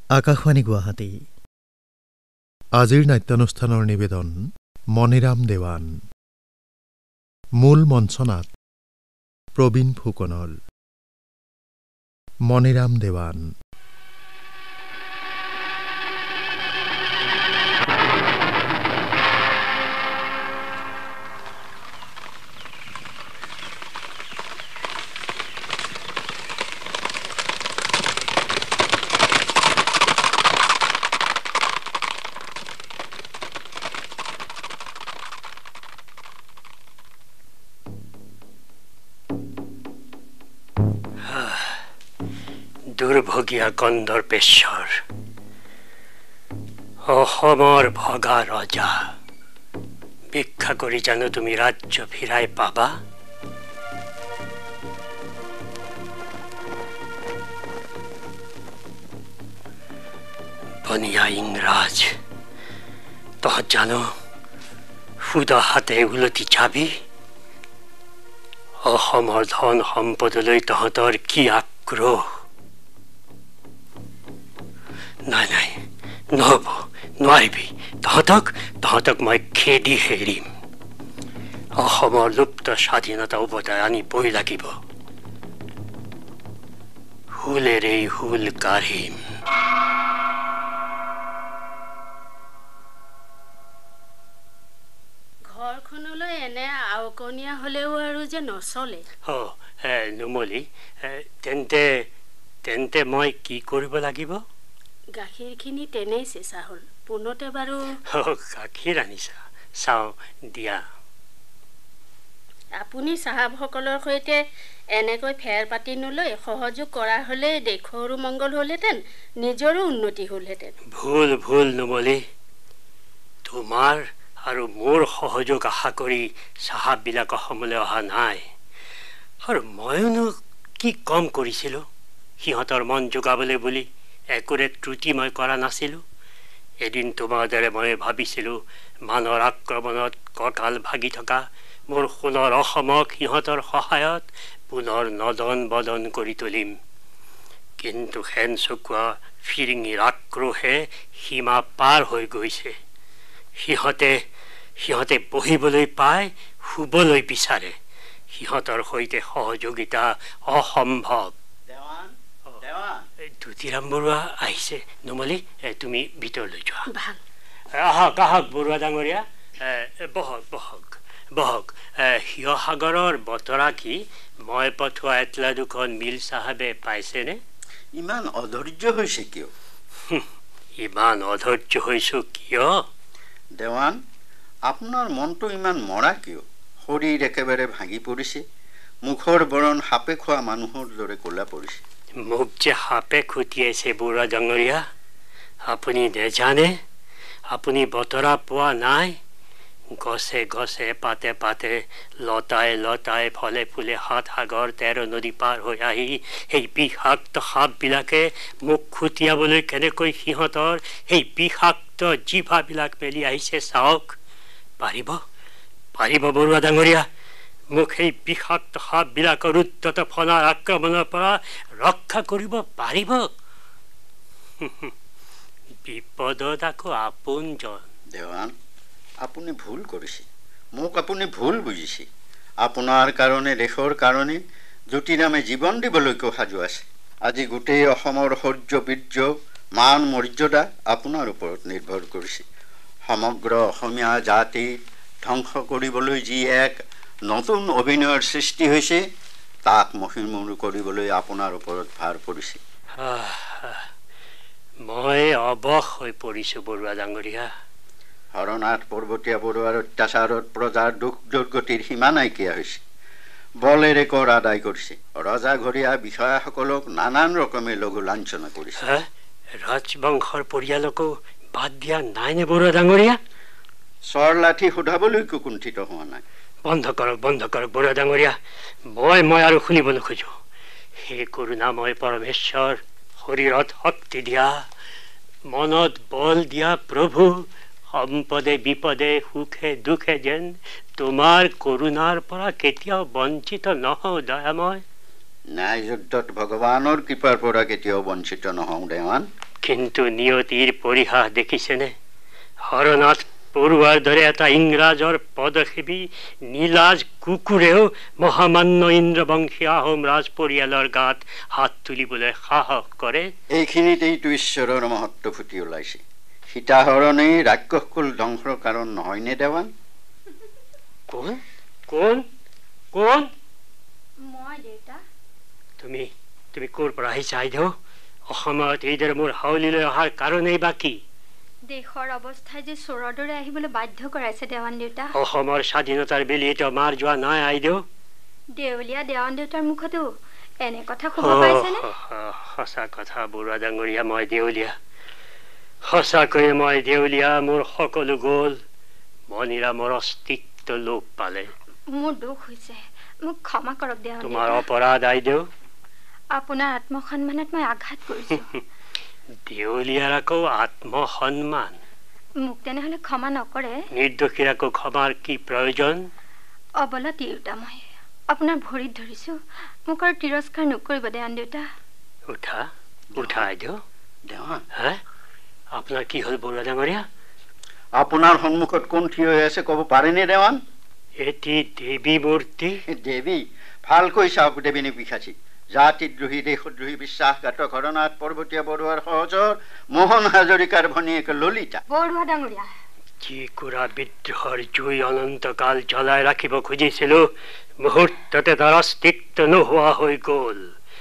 আকাশবাণী গুৱাহাটী আজিৰ নাট্যানুষ্ঠানৰ নিবেদন মণিৰাম দেৱান মূল মঞ্চনাট প্ৰবীণ ফুকনল মণিৰাম দেৱান দুৰ্ভগীয়া কন্দৰ্পেশ্বৰ অসমৰ ভগা ৰজা ভিক্ষা কৰি জানো তুমি ৰাজ্য ফিৰাই পাবা? বনিয়া ইংৰাজ তহঁত জানো সুদা হাতে উলটি যাবি? অসমৰ ধন সম্পদলৈ তহঁতৰ কি আক্ৰোহ! নাই নাই নহ'ব, নোৱাৰিবি। তহঁতক মই খেদি হেৰিম। অসমৰ লুপ্ত স্বাধীনতা উভতাই আনিবই লাগিব। হুলেৰেই হুল কাঢ়িম। ঘৰখনলৈ এনে আওকণীয়া হ'লেও আৰু যে নচলে। নুমলী, তেন্তে মই কি কৰিব লাগিব? গাখীৰখিনি তেনেই চেঁচা হ'ল। পোনতে বাৰু গাখীৰ আনিছা? চাওঁ দিয়া। আপুনি চাহাবসকলৰ সৈতে এনেকৈ ফেৰ পাতি নলৈ সহযোগ কৰা হ'লে দেশৰো মংগল হ'লহেঁতেন, নিজৰো উন্নতি হ'লহেঁতেন। ভুল নুমলী। তোমাৰ আৰু মোৰ সহযোগ আশা কৰি চাহাববিলাক অসমলৈ অহা নাই। আৰু মইনো কি কম কৰিছিলোঁ? সিহঁতৰ মন যোগাবলৈ বুলি একোৰে ত্ৰুটি মই কৰা নাছিলোঁ। এদিন তোমাৰ দৰে মই ভাবিছিলোঁ মানৰ আক্ৰমণত কঁকাল ভাগি থকা মোৰ সোণৰ অসমক সিহঁতৰ সহায়ত পুনৰ নদন বদন কৰি তুলিম। কিন্তু হেন চকুৱা ফিৰিঙিৰ আক্ৰোহে সীমা পাৰ হৈ গৈছে। সিহঁতে বহিবলৈ পাই শুবলৈ বিচাৰে। সিহঁতৰ সৈতে সহযোগিতা অসম্ভৱ। দুতিৰাম বৰুৱা আহিছে। নুমলী, তুমি ভিতৰলৈ যোৱা। ভাল। আহক বৰুৱা ডাঙৰীয়া, বহক। শিৱসাগৰৰ বতৰা কি মই পঠোৱা এতলা দুখন মিল চাহাবে পাইছেনে? ইমান অধৈৰ্য হৈছে কিয়? ইমান অধৈৰ্য হৈছোঁ কিয়? দেৱান, আপোনাৰ মনটো ইমান মৰা কিয়? শৰীৰ একেবাৰে ভাঙি পৰিছে। মুখৰ বৰণ সাপে খোৱা মানুহৰ দৰে ক'লা পৰিছে। মোক যে সাপে খুটিয়াইছে বৰুৱা ডাঙৰীয়া। আপুনি নেজানে? আপুনি বতৰা পোৱা নাই? গছে গছে পাতে পাতে লতাই ফলে ফুলে 7 সাগৰ 13 নদী পাৰ হৈ আহি সেই বিষাক্ত সাপবিলাকে মোক খুটিয়াবলৈ কেনেকৈ সিহঁতৰ সেই বিষাক্ত জিভাবিলাক মেলি আহিছে চাওক। পাৰিব বৰুৱা ডাঙৰীয়া, মোক সেই বিষাক্ত সাপবিলাকৰ উদ্ধত ফনাৰ আক্ৰমণৰ পৰা ৰক্ষা কৰিব পাৰিব? বিপদত আকৌ আপোনজন। দেৱান, আপুনি ভুল কৰিছে। মোক আপুনি ভুল বুজিছে। আপোনাৰ কাৰণে, দেশৰ কাৰণে জ্যোতিৰামে জীৱন দিবলৈকো সাজু আছে। আজি গোটেই অসমৰ শৌৰ্য বীৰ্য মান মৰ্যাদা আপোনাৰ ওপৰত নিৰ্ভৰ কৰিছে। সমগ্ৰ অসমীয়া জাতি ধ্বংস কৰিবলৈ যি এক নতুন অভিনয়ৰ সৃষ্টি হৈছে, তাক মহিমূৰ কৰিবলৈ আপোনাৰ ওপৰত ভাৰ পৰিছে। মই অৱশ হৈ পৰিছোঁ বৰুৱা ডাঙৰীয়া। হৰনাথ পৰ্বতীয়া বৰুৱাৰ অত্যাচাৰত প্ৰজাৰ দুখ দুৰ্গতিৰ সীমা নাইকিয়া হৈছে। বলেৰে কৰ আদায় কৰিছে। ৰজাঘৰীয়া বিষয়াসকলক নানান ৰকমে লঘু লাঞ্ছনা কৰিছে। ৰাজবংশৰ পৰিয়ালকো বাদ দিয়া নাইনে বৰুৱা ডাঙৰীয়া? চৰ লাঠি সোধাবলৈকো কুণ্ঠিত হোৱা নাই। বন্ধ কৰক বৰুৱা ডাঙৰীয়া। মই আৰু শুনিব নোখোজো। হে কৰোণাময় পৰমেশ্বৰ, শৰীৰত শক্তি দিয়া, মনত বল দিয়া প্ৰভু, সম্পদে বিপদে সুখে দুখে যেন তোমাৰ কৰোণাৰ পৰা কেতিয়াও বঞ্চিত নহওঁ দয়াময়। ন্যায় যুদ্ধত ভগৱানৰ কৃপাৰ পৰা কেতিয়াও বঞ্চিত নহওঁ দেৱান। কিন্তু নিয়তিৰ পৰিহাস দেখিছেনে? হৰনাথ পৰুৱাৰ দৰে এটা ইংৰাজৰ পদসেৱী নীলাজ কুকুৰেও মহামান্য ইন্দ্ৰবংশী আহোম ৰাজ পৰিয়ালৰ গাত হাত তুলিবলৈ সাহস কৰে। এইখিনিতেইতো ঈশ্বৰৰ মহত্ব ফুটি ওলাইছে। সীতাহৰণেই ৰাক্ষসকুল ধ্বংসৰ কাৰণ নহয়নে দেৱান? কোন কোন কোন? মই দেউতা। তুমি তুমি ক'ৰ পৰা আহিছা আইদেউ? অসমত এইদৰে মোৰ হাউলিলৈ অহাৰ কাৰণেই বা কি? দেশৰ অৱস্থাই যে চোৰৰ দৰে আহিবলৈ বাধ্য কৰাইছে দেৱান দেউতা। অসমৰ স্বাধীনতাৰ বেলি এতিয়া মাৰ যোৱা নাই আইদেউ। দেউলীয়া দেৱান দেউতাৰ মুখতো এনে কথা শুব পাইছেনে? সঁচা কথা বৰুৱা ডাঙৰীয়া, মই দেউলীয়া, সঁচাকৈয়ে মই দেউলীয়া। মোৰ সকলো গ'ল। মণিৰামৰ অস্তিত্ব লোপ পালে। মোৰ দুখ হৈছে, মোক ক্ষমা কৰক দেৱান দেউতা। তোমাৰ অপৰাধ আইদেউ। আপোনাৰ আত্মসন্মানত মই আঘাত কৰিছো। দেউলীয়াৰ আকৌ আত্মসন্মান? মোক তেনেহ'লে ক্ষমা নকৰে? নিৰ্দোষীৰ আকৌ ক্ষমাৰ কি প্ৰয়োজন? অবলা তিৰোতা মই আপোনাৰ ভৰিত ধৰিছো, মোক আৰু তিৰস্কাৰ নকৰিব দেৱান দেউতা। উঠা উঠা আইদেউ। দেৱান, হা, আপোনাৰ কি হ'ল বৰুৱা ডাঙৰীয়া? আপোনাৰ সন্মুখত কোন থিয় হৈ আছে ক'ব পাৰেনে দেৱান? এটি দেৱী মূৰ্তি। দেৱী? ভালকৈ চাওক দেৱী নে পিশাচী? জাতিদ্ৰোহী, দেশদ্ৰোহী, বিশ্বাসঘাতক হৰনাথ পৰ্বতীয়া বৰুৱাৰ সহচৰ মোহন হাজৰিকাৰ ভনীয়েক ললিতা। বৰুৱা ডাঙৰীয়া, যি কুৰা বিদ্ৰোহৰ জুই অনন্তকাল জ্বলাই ৰাখিব খুজিছিলো, মুহূৰ্ততে তাৰ অস্তিত্ব নোহোৱা হৈ গ'ল।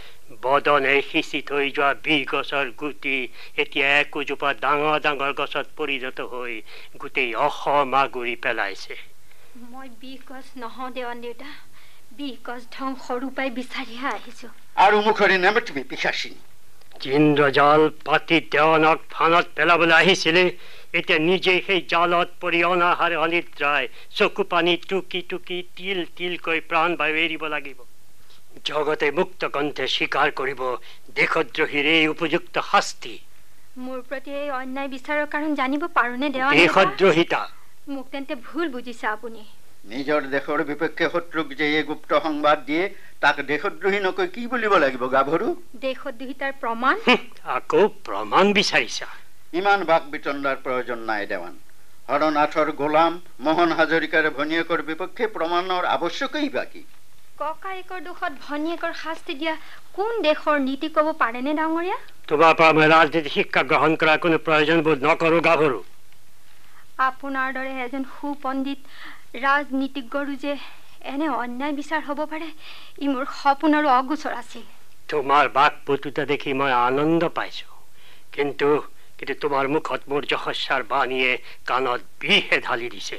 বদনে সিঁচি থৈ যোৱা 20 গছৰ গুটি এতিয়া একোজোপা ডাঙৰ ডাঙৰ গছত পৰিণত হৈ গোটেই অসম আগুৰি পেলাইছে। মই 20 গছ নহওঁ দেৱান দেউতা, 20 গছ ধ্বংসৰ উপায় বিচাৰিহে আহিছো। আৰু মুখৰে নামাতিবি পিশাচিনী। ইন্দ্ৰজাল পাতি দেৱানক ফানত পেলাবলৈ আহিছিলে, এতিয়া নিজে সেই জালত পৰি অনাহাৰে অনিদ্ৰায় চকু পানী টুকি টুকি তিল তিলকৈ প্ৰাণ বায়ু এৰিব লাগিব। জগতে মুক্ত কণ্ঠে স্বীকাৰ কৰিব দেশদ্ৰোহীৰ এই উপযুক্ত শাস্তি। মোৰ প্ৰতি এই অন্যায় বিচাৰৰ কাৰণ জানিব পাৰোনে দেৱান? দেশদ্ৰোহিতা। মোক তেন্তে ভুল বুজিছে আপুনি। নিজৰ দেশৰ বিপক্ষে শত্ৰুক যে এই গুপ্ত সংবাদ দিয়ে, তাক দেশদ্ৰোহী নকৈ কি বুলিব লাগিব গাভৰু? দেশদ্ৰোহিতাৰ প্ৰমাণ? আকৌ প্ৰমাণ বিচাৰিছা? ইমান বাক বিতণ্ডাৰ প্ৰয়োজন নাই দেৱান। হৰনাথৰ গোলাম মোহন হাজৰিকাৰ ভনীয়েকৰ বিপক্ষে প্ৰমাণৰ আৱশ্যকেই বাকী। ককায়েকৰ দোষত ভনীয়েকৰ শাস্তি দিয়া কোন দেশৰ নীতি ক'ব পাৰেনে ডাঙৰীয়া? তোমাৰ পৰা মই ৰাজনীতি শিক্ষা গ্ৰহণ কৰাৰ কোনো প্ৰয়োজন বোধ নকৰো গাভৰু। আপোনাৰ দৰে এজন সুপণ্ডিত ৰাজনীতিজ্ঞৰো যে এনে অন্যায় বিচাৰ হ'ব পাৰে, ই মোৰ সপোনৰো অগোচৰ আছিল। তোমাৰ বাক পটুতা দেখি মই আনন্দ পাইছো, কিন্তু তোমাৰ মুখত মোৰ যশস্যাৰ বাণীয়ে কাণত বিষে ঢালি দিছে।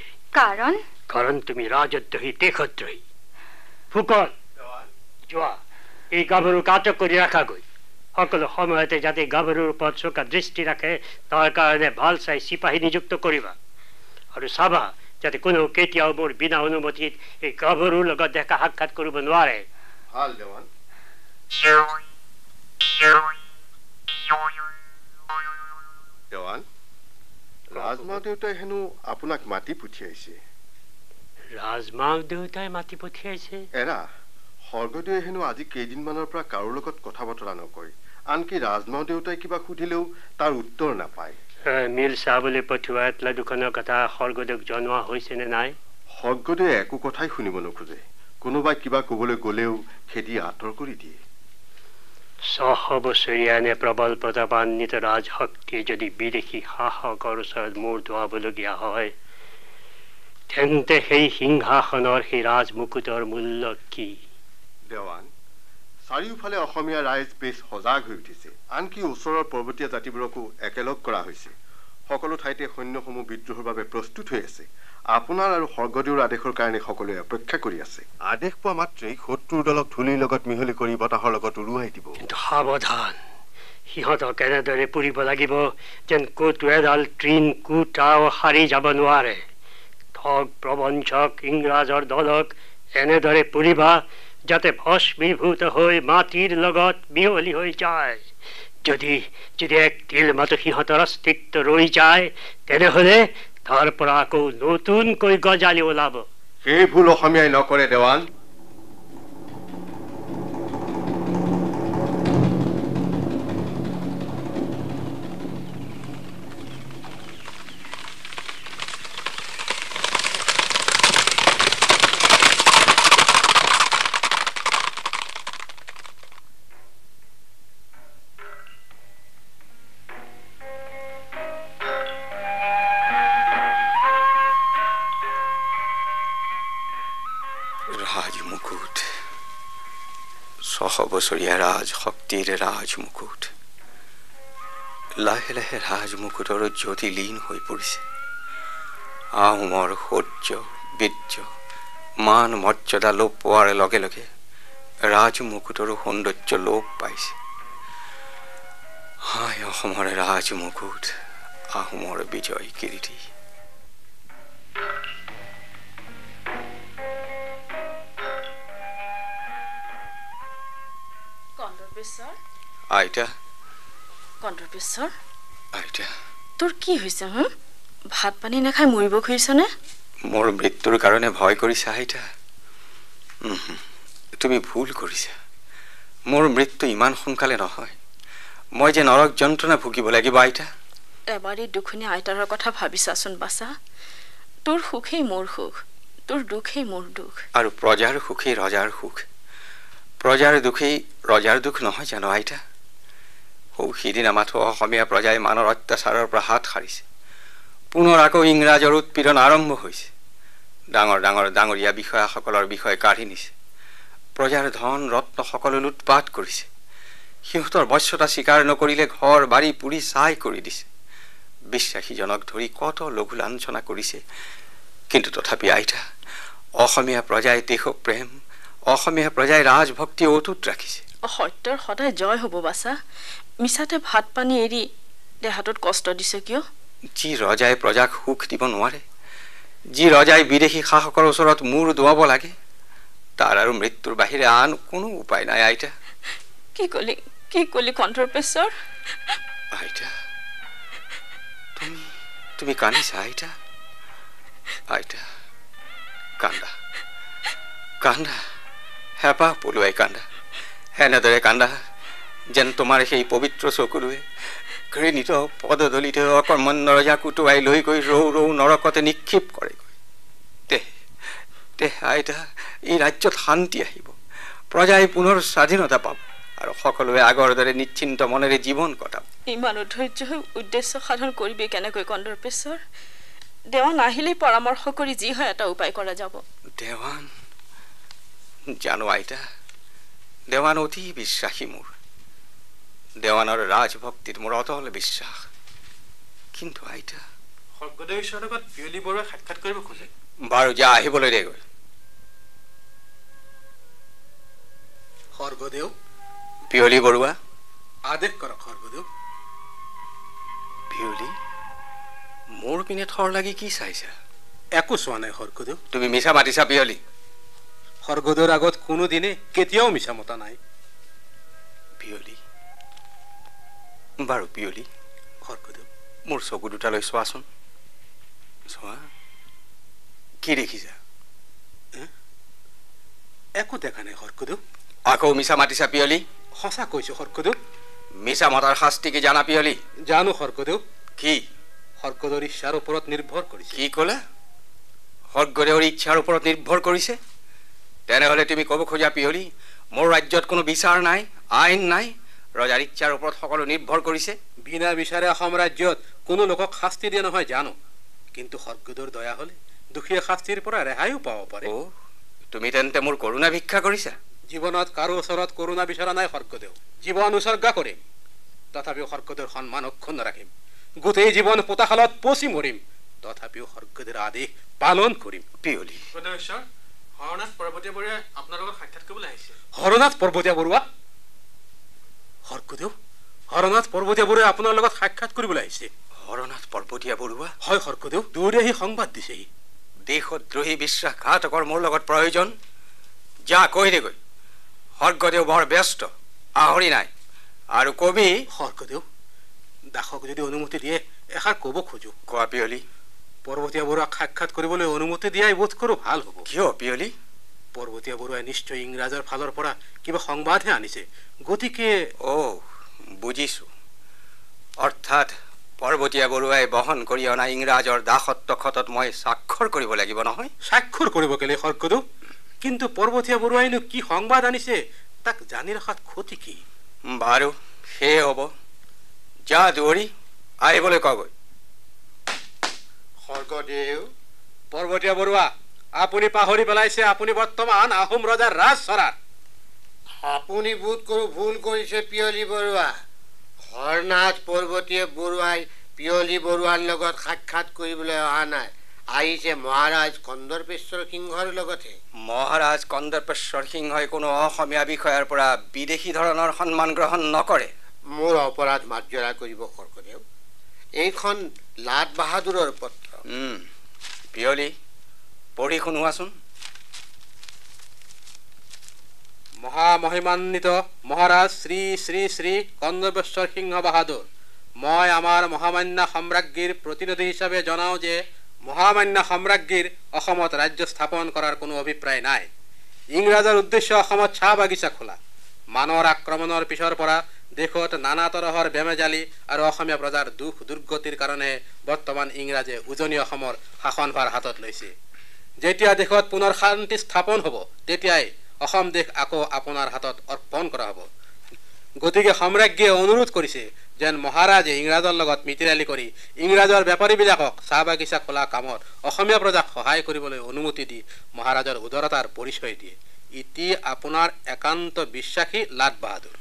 কাৰণ তুমি ৰাজদ্ৰোহী, দেশদ্ৰোহী। ফুকন, যোৱা এই গাভৰুক আটক কৰি ৰাখাগৈ। সকলো সময়তে যাতে গাভৰুৰ ওপৰত চোকা দৃষ্টি ৰাখে তাৰ কাৰণে ভাল চাই চিপাহী নিযুক্ত কৰিবা। আৰু চাবা যাতে কোনো কেতিয়াও মোৰ বিনা অনুমতিত এই গাভৰুৰ লগত দেখা সাক্ষাৎ কৰিব নোৱাৰে। ভাল দেৱান। দেৱান, ৰাজমাও দেউতাই হেনো আপোনাক মাতি পঠিয়াইছে। ৰাজমাও দেউতাই মাতি পঠিয়াইছে? এৰা, স্বৰ্গদেৱে হেনো আজি কেইদিনমানৰ পৰা কাৰো লগত কথা বতৰা নকয়। আনকি ৰাজমাও দেউতাই কিবা সুধিলেও তাৰ উত্তৰ নাপায়। মিল চাবলৈ পঠোৱা এতলা দুখনৰ কথা স্বৰ্গদেউক জনোৱা হৈছে নে নাই? স্বৰ্গদেৱে একো কথাই শুনিব নোখোজে। কোনোবাই কিবা ক'বলৈ গ'লেও খেদি আঁতৰ কৰি দিয়ে। 600 বছৰীয়া এনে প্ৰবল প্ৰতাপান্বিত ৰাজশক্তিয়ে যদি বিদেশী শাসকৰ ওচৰত মূৰ দোৱাবলগীয়া হয়, তেন্তে সেই সিংহাসনৰ সেই ৰাজমুকুটৰ মূল্য কি? দেৱান, চাৰিওফালে অসমীয়া ৰাইজ বেছ সজাগ হৈ উঠিছে। আনকি ওচৰৰ পৰ্বতীয়া জাতিবোৰকো একেলগ কৰা হৈছে। সকলো ঠাইতে সৈন্যসমূহ বিদ্ৰোহৰ বাবে প্ৰস্তুত হৈ আছে। আপোনাৰ আৰু স্বৰ্গদেউৰ আদেশৰ কাৰণে সকলোৱে অপেক্ষা কৰি আছে। আদেশ পোৱা মাত্ৰেই শত্ৰুৰ দলক ধূলিৰ লগত মিহলি কৰি বতাহৰ লগত উৰুৱাই দিব। কিন্তু সাৱধান, সিহঁতক এনেদৰে পুৰিব লাগিব যেন ক'তো এডাল তৃণ কোটাও সাৰি যাব নোৱাৰে। ঠগ প্ৰবঞ্চক ইংৰাজৰ দলক এনেদৰে পুৰিবা যাতে ভস্মীভূত হৈ মাটিৰ লগত মিহলি হৈ যায়। যদি এক তিল মাতো সিহঁতৰ অস্তিত্ব ৰৈ যায়, তেনেহ'লে তাৰ পৰা আকৌ নতুনকৈ গজালি ওলাব। সেই ভুল অসমীয়াই নকৰে দেৱান। বছৰীয়া ৰাজ শক্তিৰ ৰাজমুকুট লাহে লাহে ৰাজমুকুটৰ জ্যোতি লীন হৈ পৰিছে। আহোমৰ শৌৰ্য বীৰ্য মান মৰ্যাদা লোপ পোৱাৰ লগে লগে ৰাজমুকুটৰো সৌন্দৰ্য লোপ পাইছে। হায় অসমৰ ৰাজমুকুট, আহোমৰ বিজয় কিৰীটী। আইতা কণ্ঠপেশ্বৰ, আইতা তোৰ কি হৈছে? ভাত পানী নাখাই মৰিব খুজিছনে? মোৰ মৃত্যুৰ কাৰণে ভয় কৰিছা আইতা? তুমি ভুল কৰিছা। মোৰ মৃত্যু ইমান সোনকালে নহয়। মই যে নৰক যন্ত্ৰণা ভুগিব লাগিব আইতা। এবাৰ এই দুখনীয়া আইতাৰ কথা ভাবিছাচোন বাছা। তোৰ সুখেই মোৰ সুখ, তোৰ দুখেই মোৰ দুখ। আৰু প্ৰজাৰ সুখেই ৰজাৰ সুখ, প্ৰজাৰ দুখেই ৰজাৰ দুখ নহয় জানো আইতা? সিদিনা মাথো অসমীয়া প্ৰজাই মানৰ অত্যাচাৰৰ পৰা হাত সাৰিছে। পুনৰ আকৌ ইংৰাজৰ উৎপীড়ন আৰম্ভ হৈছে। ডাঙৰ ডাঙৰ ডাঙৰীয়া বিষয়াসকলৰ বিষয়ে কাঢ়ি নিছে। প্ৰজাৰ ধন ৰত্ন সকলো লুটপাট কৰিছে। সিহঁতৰ বশ্যতা স্বীকাৰ নকৰিলে ঘৰ বাৰী পুৰি ছাই কৰি দিছে। বিশ্বাসীজনক ধৰি কত লঘু লাঞ্ছনা কৰিছে। কিন্তু তথাপি আইতা, অসমীয়া প্ৰজাই দেশপ্ৰেম, অসমীয়া প্ৰজাই ৰাজভক্তি অটুট ৰাখিছে। সত্যৰ সদায় জয় হ'ব বাছা। মিছাতে ভাত পানী এৰি দেহাটোত কষ্ট দিছে কিয়? যি ৰজাই প্ৰজাক সুখ দিব নোৱাৰে, যি ৰজাই বিদেশী শাসকৰ ওচৰত মূৰ দোৱাব লাগে, তাৰ আৰু মৃত্যুৰ বাহিৰে আন কোনো উপায় নাই আইতা। কি কলি কণ্ঠপেশ্বৰ? আইতা, তুমি কান্দিছা আইতা? আইতা কান্দা, কান্দা, হেঁপাহ পলুৱাই কান্দা। এনেদৰে কান্দা যেন তোমাৰ সেই পবিত্ৰ চকুলোৱে ঘৃণিত পদদলিত অকৰ্মণ্য ৰজাক উটুৱাই লৈ গৈ ৰৌ ৰৌ নৰকতে নিক্ষেপ কৰেগৈ। আইতা, এই ৰাজ্যত শান্তি আহিব, প্ৰজাই পুনৰ স্বাধীনতা পাব আৰু সকলোৱে আগৰ দৰে নিশ্চিন্ত মনেৰে জীৱন কটাব। ইমান অধৈৰ্য হৈ উদ্দেশ্য সাধন কৰিবি কেনেকৈ কণ্ঠপেশ্বৰ? দেৱান আহিলেই পৰামৰ্শ কৰি যি হয় এটা উপায় কৰা যাব। দেৱান জানো আইতা, দেৱান অতি বিশ্বাসী মোৰ। দেৱানৰ ৰাজভক্তিত মোৰ অটল বিশ্বাস। কিন্তু আইতা, স্বৰ্গদেৱ ঈশ্বৰৰ লগত পিয়লি বৰুৱাই সাক্ষাৎ কৰিব খোজে। বাৰু যা, আহিবলৈ দেগৈ। স্বৰ্গদেৱ। পিয়লি বৰুৱা। আদেশ কৰক স্বৰ্গদেৱ। পিয়লি, মোৰ পিনে থৰ লাগি কি চাইছা? একো চোৱা নাই স্বৰ্গদেৱ। তুমি মিছা মাতিছা পিয়লি? স্বৰ্গদেৱৰ আগত কোনোদিনে কেতিয়াও মিছা মতা নাই। পিয়লি, বাৰু পিয়লি। স্বৰ্গদেৱ, মোৰ চকু দুটালৈ চোৱাচোন। চোৱা, কি দেখিছা? একো দেখা নাই স্বৰ্গদেৱ। আকৌ মিছা মাতিছা পিয়লি? সঁচা কৈছো স্বৰ্গদেৱ। মিছা মতাৰ শাস্তি কি জানা পিয়লি? জানো স্বৰ্গদেৱ। কি? স্বৰ্গদেৱৰ ইচ্ছাৰ ওপৰত নিৰ্ভৰ কৰিছে। কি ক'লা? স্বৰ্গদেৱৰ ইচ্ছাৰ ওপৰত নিৰ্ভৰ কৰিছে? তেনেহ'লে তুমি ক'ব খোজা পিয়লি, মোৰ ৰাজ্যত কোনো বিচাৰ নাই, আইন নাই, ৰজাৰ ইচ্ছাৰ ওপৰত সকলো নিৰ্ভৰ কৰিছে? বিনা বিচাৰে অসম ৰাজ্যত কোনো লোকক শাস্তি দিয়া নহয় জানো, কিন্তু স্বৰ্গদেৱৰ দয়া হ'লে দুখীয়া শাস্তিৰ পৰা ৰেহাইও পাব পাৰে। তুমি তেন্তে মোৰ কৰোণা ভিক্ষা কৰিছা? জীৱনত কাৰো ওচৰত কৰোণা বিচৰা নাই স্বৰ্গদেৱ। জীৱন উচৰ্গা কৰিম, তথাপিও স্বৰ্গদেৱৰ সন্মান অক্ষুণ্ণ ৰাখিম। গোটেই জীৱন পোতাশালত পচি মৰিম, তথাপিও স্বৰ্গদেৱৰ আদেশ পালন কৰিম। পিয়লি। হৰনাথ পৰ্বতীয়া বৰুৱাই আপোনাৰ লগত সাক্ষাৎ কৰিবলৈ আহিছে। হৰনাথ পৰ্বতীয়া বৰুৱা? স্বৰ্গদেৱ, হৰনাথ পৰ্বতীয়া বৰুৱাই আপোনাৰ লগত সাক্ষাৎ কৰিবলৈ আহিছে। হৰনাথ পৰ্বতীয়া বৰুৱা? হয় স্বৰ্গদেৱ, দৌৰি আহি সংবাদ দিছেহি। দেশদ্ৰোহী বিশ্বাসঘাতকৰ মোৰ লগত প্ৰয়োজন? যা কৈ দেগৈ, স্বৰ্গদেৱ বৰ ব্যস্ত, আহৰি নাই। আৰু কবি। স্বৰ্গদেৱ, দাসক যদি অনুমতি দিয়ে এষাৰ ক'ব খোজো। কোৱা পিয়লি। পৰ্বতীয়া বৰুৱাক সাক্ষাৎ কৰিবলৈ অনুমতি দিয়াই বোধ কৰোঁ ভাল হ'ব। কিয় পিয়লি? পৰ্বতীয়া বৰুৱাই নিশ্চয় ইংৰাজৰ ফালৰ পৰা কিবা সংবাদহে আনিছে, গতিকে। বুজিছো। অৰ্থাৎ পৰ্বতীয়া বৰুৱাই বহন কৰি অনা ইংৰাজৰ দাসত্ব খতত মই স্বাক্ষৰ কৰিব লাগিব নহয়? স্বাক্ষৰ কৰিব কেলে স্বৰ্গদেৱ? কিন্তু পৰ্বতীয়া বৰুৱাইনো কি সংবাদ আনিছে তাক জানি ৰখাত ক্ষতি কি? বাৰু সেয়ে হ'ব, যা দৌৰি আহিবলৈ কগৈ। স্বৰ্গদেৱ। পৰ্বতীয়া বৰুৱা, আপুনি পাহৰি পেলাইছে আপুনি বৰ্তমান আহোম ৰজাৰ ৰাজচৰাত। আপুনি বোধ কৰোঁ ভুল কৰিছে পিয়লি বৰুৱা। হৰনাথ পৰ্বতীয়ে বৰুৱাই পিয়লি বৰুৱাৰ লগত সাক্ষাৎ কৰিবলৈ অহা নাই, আহিছে মহাৰাজ কন্দৰ্পেশ্বৰ সিংহৰ লগতে। মহাৰাজ কন্দৰ্পেশ্বৰ সিংহই কোনো অসমীয়া বিষয়াৰ পৰা বিদেশী ধৰণৰ সন্মান গ্ৰহণ নকৰে। মোৰ অপৰাধ মাৰ্জৰা কৰিব স্বৰ্গদেউ। এইখন লাট বাহাদুৰৰ পত্ৰ। পিয়লি পঢ়ি শুনোৱাচোন। মহামহিমান্বিত মহাৰাজ শ্ৰী শ্ৰী শ্ৰী কন্দৰ্পেশ্বৰ সিংহ বাহাদুৰ, মই আমাৰ মহামান্য সম্ৰাজ্ঞীৰ প্ৰতিনিধি হিচাপে জনাওঁ যে মহামান্য সম্ৰাজ্ঞীৰ অসমত ৰাজ্য স্থাপন কৰাৰ কোনো অভিপ্ৰায় নাই। ইংৰাজৰ উদ্দেশ্য অসমত চাহ বাগিচা খোলা। মানৰ আক্ৰমণৰ পিছৰ পৰা দেশত নানা তৰহৰ বেমেজালি আৰু অসমীয়া প্ৰজাৰ দুখ দুৰ্গতিৰ কাৰণে বৰ্তমান ইংৰাজে উজনি অসমৰ শাসনভাৰ হাতত লৈছে। যেতিয়া দেশত পুনৰ শান্তি স্থাপন হ'ব তেতিয়াই অসম দেশ আকৌ আপোনাৰ হাতত অৰ্পণ কৰা হ'ব। গতিকে সম্ৰাজ্ঞীয়ে অনুৰোধ কৰিছে যেন মহাৰাজে ইংৰাজৰ লগত মিতিৰালি কৰি ইংৰাজৰ বেপাৰীবিলাকক চাহ বাগিচা খোলা কামত অসমীয়া প্ৰজাক সহায় কৰিবলৈ অনুমতি দি মহাৰাজৰ উদাৰতাৰ পৰিচয় দিয়ে। ইতি আপোনাৰ একান্ত বিশ্বাসী লাট বাহাদুৰ।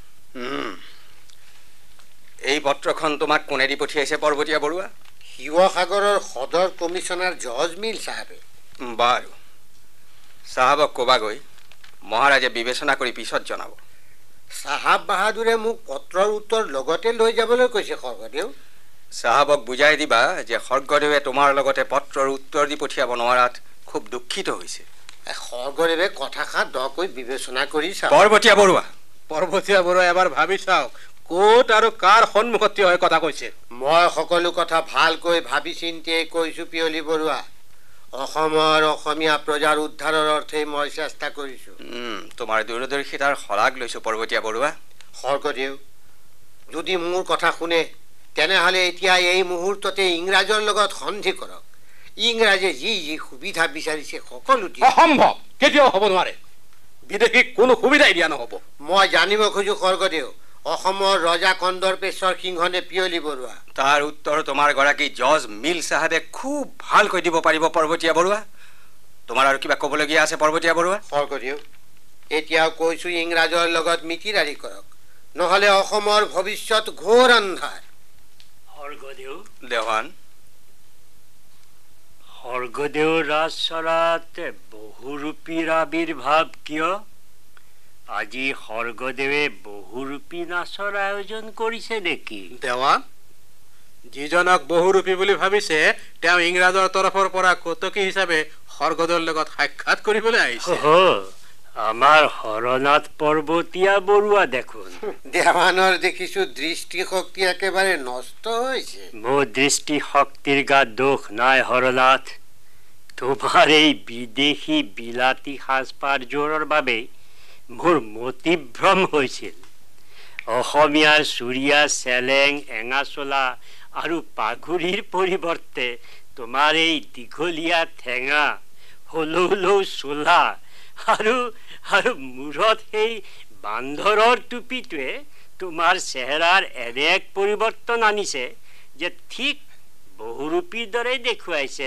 এই পত্ৰখন তোমাক কোনে দি পঠিয়াইছে পৰ্বতীয়া বৰুৱা? শিৱসাগৰৰ সদৰ কমিশ্যনাৰ জৰ্জ মিল চাহাবে। বাৰু, চাহাবক ক'বাগৈ, মহাৰাজে বিবেচনা কৰি পিছত জনাব। চাহাব বাহাদুৰে মোক পত্ৰৰ উত্তৰ লগতে লৈ যাবলৈ কৈছে স্বৰ্গদেউ। চাহাবক বুজাই দিবা যে স্বৰ্গদেৱে তোমাৰ লগতে পত্ৰৰ উত্তৰ দি পঠিয়াব নোৱাৰাত খুব দুখিত হৈছে। স্বৰ্গদেৱে কথাষাৰ দকৈ বিবেচনা কৰি চাওক। পৰ্বতীয়া বৰুৱা এবাৰ ভাবি চাওক ক'ত আৰু কাৰ সন্মুখত থিয় হৈ কথা কৈছে। মই সকলো কথা ভালকৈ ভাবি চিন্তিয়েই কৈছোঁ পিয়লি বৰুৱা। অসমৰ অসমীয়া প্ৰজাৰ উদ্ধাৰৰ অৰ্থে মই চেষ্টা কৰিছোঁ। তোমাৰ দূৰদৰ্শিতাৰ শলাগ লৈছোঁ পৰ্বতীয়া বৰুৱা। স্বৰ্গদেউ, যদি মোৰ কথা শুনে তেনেহ'লে এতিয়া এই মুহূৰ্ততে ইংৰাজৰ লগত সন্ধি কৰক। ইংৰাজে যি যি সুবিধা বিচাৰিছে সকলো দিয়ে। অসম্ভৱ, কেতিয়াও হ'ব নোৱাৰে। বিদেশীক কোনো সুবিধাই দিয়া নহ'ব। মই জানিব খোজোঁ স্বৰ্গদেউ, অসমৰ ৰজা কন্দৰ্পেশ্বৰ সিংহ নে পিয়লি বৰুৱা? তাৰ উত্তৰ তোমাৰ গৰাকী জৰ্জ মিল চাহাবে খুব ভালকৈ দিব পাৰিব পৰ্বতীয়া বৰুৱা। তোমাৰ আৰু কিবা ক'বলগীয়া আছে পৰ্বতীয়া বৰুৱা? স্বৰ্গদেউ, এতিয়াও কৈছোঁ ইংৰাজৰ লগত মিতিৰালি কৰক, নহ'লে অসমৰ ভৱিষ্যত ঘোৰ অন্ধাৰ। স্বৰ্গদেউ দেৱান, স্বৰ্গদেউ ৰাজচৰাত বহুৰূপীৰ আৱিৰ্ভাৱ কিয়? আজি স্বৰ্গদেৱে বহুৰূপী নাচৰ আয়োজন কৰিছে নেকি? দেৱান, যিজনক বহুৰূপী বুলি ভাবিছে তেওঁ ইংৰাজৰ তৰফৰ পৰা কটকী হিচাপে স্বৰ্গদেউৰ লগত সাক্ষাৎ কৰিবলৈ আহিছে। আমাৰ হৰনাথ পৰ্বতীয়া বৰুৱা দেখোন। দেৱানৰ দেখিছোঁ দৃষ্টিশক্তি একেবাৰে নষ্ট হৈছে। মোৰ দৃষ্টিশক্তিৰ গাত দোষ নাই হৰনাথ। তোমাৰ এই বিদেশী বিলাতী সাজপাৰযোৰৰ বাবে মোৰ মতিভ্ৰম হৈছিল। অসমীয়াৰ চুৰিয়া চেলেং এঙা চোলা আৰু পাগুৰিৰ পৰিৱৰ্তে তোমাৰ এই দীঘলীয়া ঠেঙা হলৌ হলৌ চোলা আৰু মূৰত সেই বান্দৰৰ টুপিটোৱে তোমাৰ চেহেৰাৰ এনে এক পৰিৱৰ্তন আনিছে যে ঠিক বহুৰূপীৰ দৰে দেখুৱাইছে।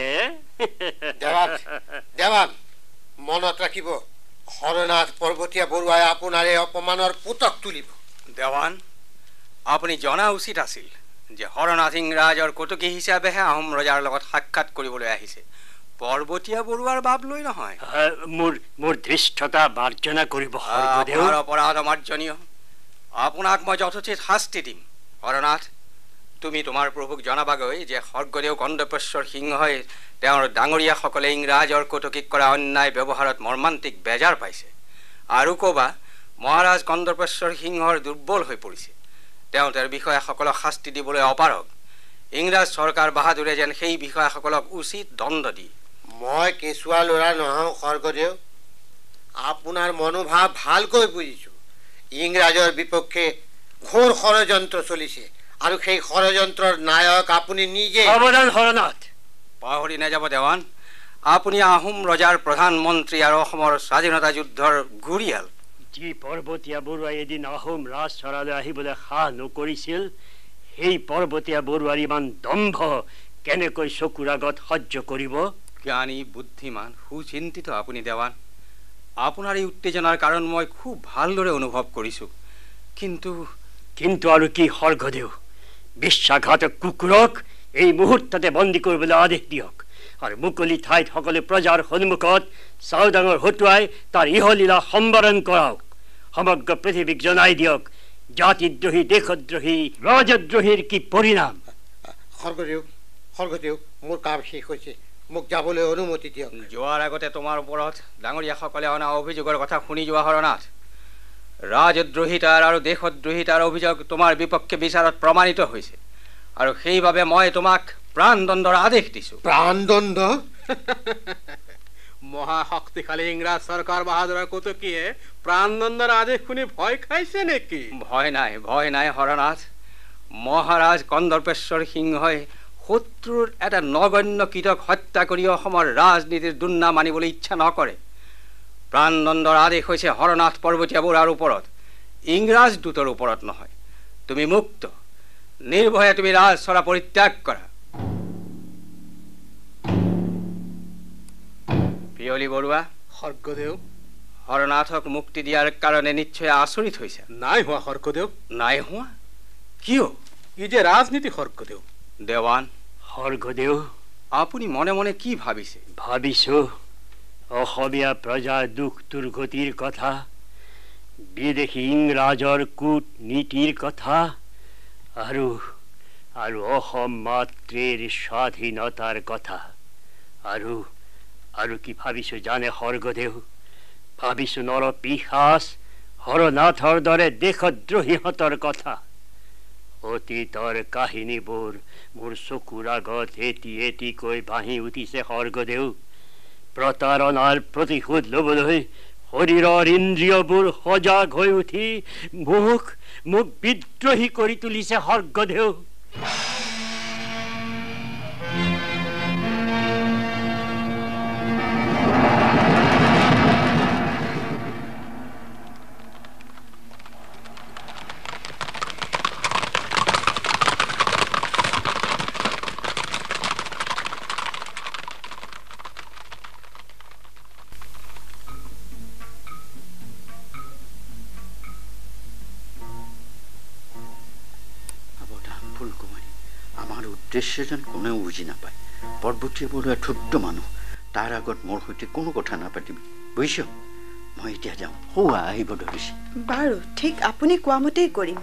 দেৱান, মনত ৰাখিব, হৰনাথ পৰ্বতীয়া বৰুৱাই আপোনাৰ এই অপমানৰ পুতক তুলিব। দেৱান, আপুনি জনা উচিত আছিল যে হৰনাথ ইংৰাজৰ কটকী হিচাপেহে আহোম ৰজাৰ লগত সাক্ষাৎ কৰিবলৈ আহিছে, পৰ্বতীয়া বৰুৱাৰ বাপ লৈ নহয়। মোৰ ধৃষ্টতা মাৰ্জনা কৰিব। অপৰাধ মাৰ্জনীয়। আপোনাক মই যথোচিত শাস্তি দিম। হৰনাথ, তুমি তোমাৰ প্ৰভুক জনাবাগৈ যে স্বৰ্গদেউ কন্দৰ্পেশ্বৰ সিংহই তেওঁৰ ডাঙৰীয়াসকলে ইংৰাজৰ কটকীক কৰা অন্যায় ব্যৱহাৰত মৰ্মান্তিক বেজাৰ পাইছে। আৰু ক'বা মহাৰাজ কন্দৰ্পেশ্বৰ সিংহৰ দুৰ্বল হৈ পৰিছে। তেওঁ তেওঁৰ বিষয়াসকলক শাস্তি দিবলৈ অপাৰগ। ইংৰাজ চৰকাৰ বাহাদুৰে যেন সেই বিষয়াসকলক উচিত দণ্ড দিয়ে। মই কেঁচুৱা ল'ৰা নহওঁ স্বৰ্গদেউ, আপোনাৰ মনোভাৱ ভালকৈ বুজিছোঁ। ইংৰাজৰ বিপক্ষে ঘোৰ ষড়যন্ত্ৰ চলিছে আৰু সেই ষড়যন্ত্ৰৰ নায়ক আপুনি নিজে। হৰনাথ, পাহৰি নাযাব দেৱান, আপুনি আহোম ৰজাৰ প্ৰধানমন্ত্ৰী আৰু অসমৰ স্বাধীনতা যুদ্ধৰ ঘূৰিয়াল। যি পৰ্বতীয়া বৰুৱাই এদিন আহোম ৰাজচৰালৈ আহিবলৈ সাহ নকৰিছিল, সেই পৰ্বতীয়া বৰুৱাৰ ইমান দম্ভ কেনেকৈ চকুৰ আগত সহ্য কৰিব? জ্ঞানী বুদ্ধিমান সুচিন্তিত আপুনি দেৱান। আপোনাৰ এই উত্তেজনাৰ কাৰণ মই খুব ভালদৰে অনুভৱ কৰিছোঁ, কিন্তু আৰু কি স্বৰ্গদেউ? বিশ্বাসঘাতক কুকুৰক এই মুহূৰ্ততে বন্দী কৰিবলৈ আদেশ দিয়ক আৰু মুকলি ঠাইত সকলো প্ৰজাৰ সন্মুখত চাওদাঙৰ হতুৱাই তাৰ ইহলীলা সম্বৰণ কৰাওক। সমগ্ৰ পৃথিৱীক জনাই দিয়ক জাতিদ্ৰোহী, দেশদ্ৰোহী, ৰাজদ্ৰোহীৰ কি পৰিণাম। স্বৰ্গদেউ, মোৰ কাম শেষ হৈছে, মোক যাবলৈ অনুমতি দিয়ক। যোৱাৰ আগতে তোমাৰ ওপৰত ডাঙৰীয়াসকলে অনা অভিযোগৰ কথা শুনি যোৱা হৰনাথ। ৰাজদ্ৰোহিতাৰ আৰু দেশদ্ৰোহিতাৰ অভিযোগ তোমাৰ বিপক্ষে বিচাৰত প্ৰমাণিত হৈছে আৰু সেইবাবে মই তোমাক প্ৰাণদণ্ডৰ আদেশ দিছোঁ। প্ৰাণদণ্ড? মহাশক্তিশালী ইংৰাজ চৰকাৰ বাহাদুৰৰ কটকীয়ে প্ৰাণদণ্ডৰ আদেশ শুনি ভয় খাইছে নেকি? ভয় নাই হৰনাথ। মহাৰাজ কন্দৰ্পেশ্বৰ সিংহই শত্ৰুৰ এটা নগণ্য কীটক হত্যা কৰি অসমৰ ৰাজনীতিৰ দুৰ্নাম মানিবলৈ ইচ্ছা নকৰে। প্ৰাণদণ্ডৰ আদেশ হৈছে হৰনাথ পৰ্বতীয়া বুঢ়াৰ ওপৰত, ইংৰাজ দূতৰ ওপৰত নহয়। তুমি মুক্ত, নিৰ্ভয়ে তুমি ৰাজচৰা পৰিত্যাগ কৰা। পিয়লি বৰুৱা। স্বৰ্গদেউ, হৰনাথক মুক্তি দিয়াৰ কাৰণে নিশ্চয় আচৰিত হৈছে। নাই হোৱা স্বৰ্গদেউ। নাই হোৱা? কিয়? ই যে ৰাজনীতি স্বৰ্গদেউ। দেৱান। স্বৰ্গদেউ, আপুনি মনে মনে কি ভাবিছে? ভাবিছোঁ অসমীয়া প্ৰজাৰ দুখ দুৰ্গতিৰ কথা, বিদেশী ইংৰাজৰ কূটনীতিৰ কথা আৰু অসম মাতৃৰ স্বাধীনতাৰ কথা। আৰু কি ভাবিছোঁ জানে স্বৰ্গদেউ? ভাবিছোঁ নৰপিশাচ হৰনাথৰ দৰে দেশদ্ৰোহীহঁতৰ কথা। অতীতৰ কাহিনীবোৰ মোৰ চকুৰ আগত এটি এটিকৈ ভাহি উঠিছে স্বৰ্গদেউ। প্ৰতাৰণাৰ প্ৰতিশোধ ল'বলৈ শৰীৰৰ ইন্দ্ৰিয়বোৰ সজাগ হৈ উঠি মোক বিদ্ৰোহী কৰি তুলিছে স্বৰ্গদেউ। উদ্দেশ্য যেন কোনেও বুজি নাপায়। পৰ্বতীয়া বৰুৱা ঠুট্ট মানুহ, তাৰ আগত মোৰ সৈতে কোনো কথা নাপাতিবি, বুজিছ? মই এতিয়া যাওঁ, হোৱা আহিব ধৰিছে। বাৰু ঠিক আপুনি কোৱা মতেই কৰিম।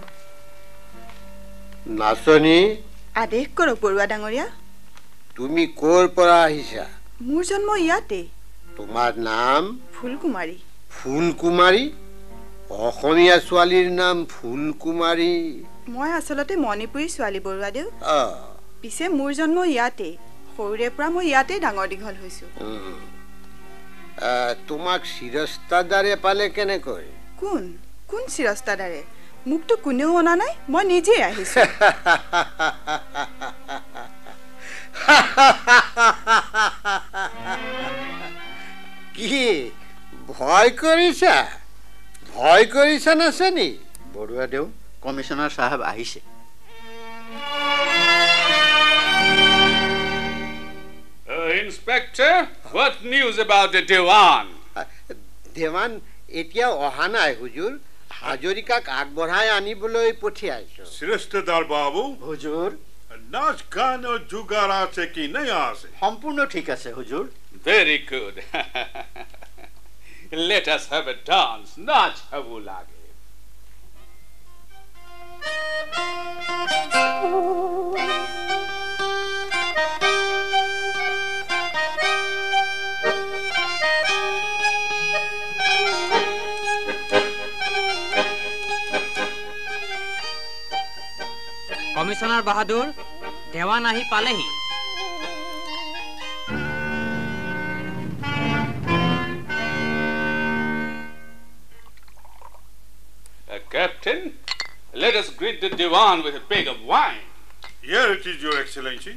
নাচনী, আদেশ কৰক বৰুৱা ডাঙৰীয়া। তুমি ক'ৰ পৰা আহিছা? মোৰ জন্ম ইয়াতেই। তোমাৰ নাম? ফুলকুমাৰী। ফুলকুমাৰী? অসমীয়া ছোৱালীৰ নাম ফুলকুমাৰী? মই আচলতে মণিপুৰী ছোৱালী বৰুৱাদেউ। পিছে মোৰ জন্ম ইয়াতেই, সৰুৰে পৰা মই ইয়াতেই ডাঙৰ দীঘল হৈছোঁ। তোমাক চিৰস্তাদাৰে পালে কেনেকৈ? কোন চিৰস্তাদাৰে? মোকতো কোনেও অনা নাই, মই নিজেই আহিছোঁ। কি ভয় কৰিছা নাচনী? বৰুৱাদেউ, কমিশনাৰ চাহাব আহিছে। Inspector, what news about the Dewan? Dewan এতিয়া অহা নাই হুজুৰ, হাজৰিকাক আগবঢ়াই আনিবলৈ পঠিয়াইছো। শ্ৰেষ্ঠদাৰ বাবু। হুজুৰ। নাচ গান ও জুগাৰ আছে কি নাই আছে? সম্পূৰ্ণ ঠিক আছে হুজুৰ। Very good. Let us have a dance. নাচ হব লাগে। কমিশনাৰ বাহাদুৰ, দেৱান আহি পালেহি। Captain, let us greet the Dewan with a peg of wine. Here it is, Your Excellency.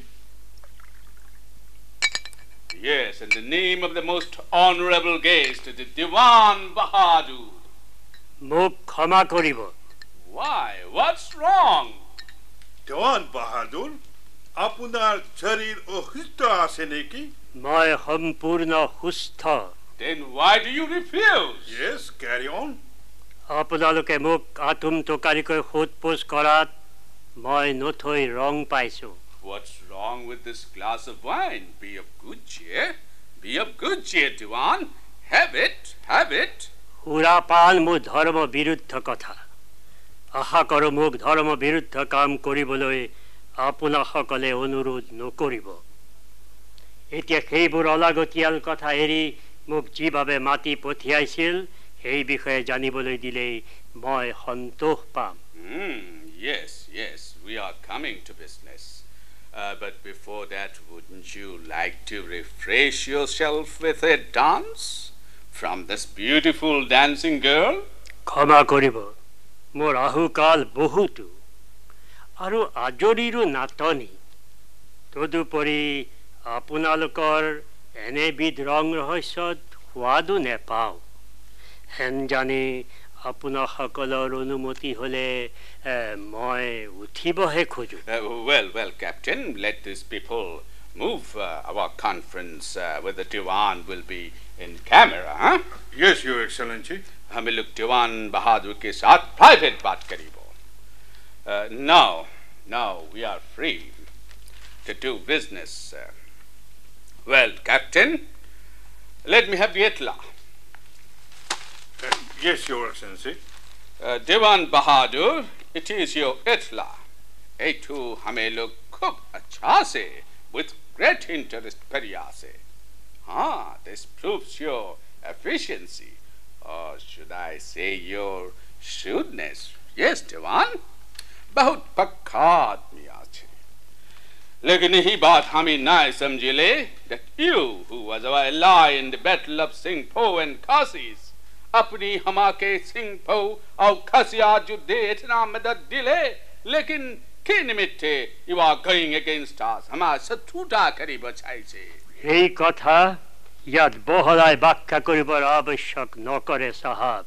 Yes, in the name of the most honorable guest, the Dewan Bahadur. মোক ক্ষমা কৰিব। Why? What's wrong? Dewan Bahadur, আপোনাৰ শৰীৰ অসুস্থ আছে নেকি? মই সম্পূৰ্ণ সুস্থ। Then why do you refuse? Yes, carry on. আপোনালোকে মোক আতুম টকাৰিকৈ সোধপোছ কৰাত মই নথৈ ৰং পাইছোঁ। What's wrong with this glass of wine? Be of good cheer. Be of good cheer, Diwan. Have it, have it. সুৰাপান মোৰ ধৰ্ম বিৰুদ্ধ কথা। আশা কৰোঁ মোক ধৰ্ম বিৰুদ্ধ কাম কৰিবলৈ আপোনাসকলে অনুৰোধ নকৰিব। এতিয়া সেইবোৰ অলাগতিয়াল কথা এৰি মোক যিভাৱে মাতি পঠিয়াইছিল সেই বিষয়ে জানিবলৈ দিলেই মই সন্তোষ পাম। Yes, yes, we are coming to business. But before that, wouldn't you like to refresh yourself with a dance from this beautiful dancing girl? ক্ষমা কৰিব, মোৰ আহুকাল বহুতো আৰু আজৰিৰো নাটনি। তদুপৰি আপোনালোকৰ এনেবিধ ৰং ৰহস্যত সোৱাদো নেপাওঁ। হেন জানি আপোনাসকলৰ অনুমতি হ'লে মই উঠিবহে খোজোঁ। Well, Captain, let these people move. Our conference with the Diwan will be in camera, huh? Yes, Your Excellency. हमें लोग दीवान बहादुर के साथ प्राइवेट बात करीबो। Now we are free to do business. Well, Captain, let me have the etla. Yes, Your Excellency. Diwan Bahadur, it is your etla. Etu हमें लोग खूब अच्छा से with great interest करिया से। This proves your efficiency. Or should I say your shrewdness? Yes, Diwan. बहुत पक्का आदमी आछे। लेकिन यही बात हमें ना समझिले that you, who was our ally in the battle of Singpo and Khasis, अपनी हमा के Singpo और Khasiya जुद्धे इतना मदद दिले, लेकिन के निमित्ते you are going against us? हमार शत्रुता करी बचाई से। এই কথা ইয়াত বহলাই ব্যাখ্যা কৰিবৰ আৱশ্যক নকৰে সাহাব।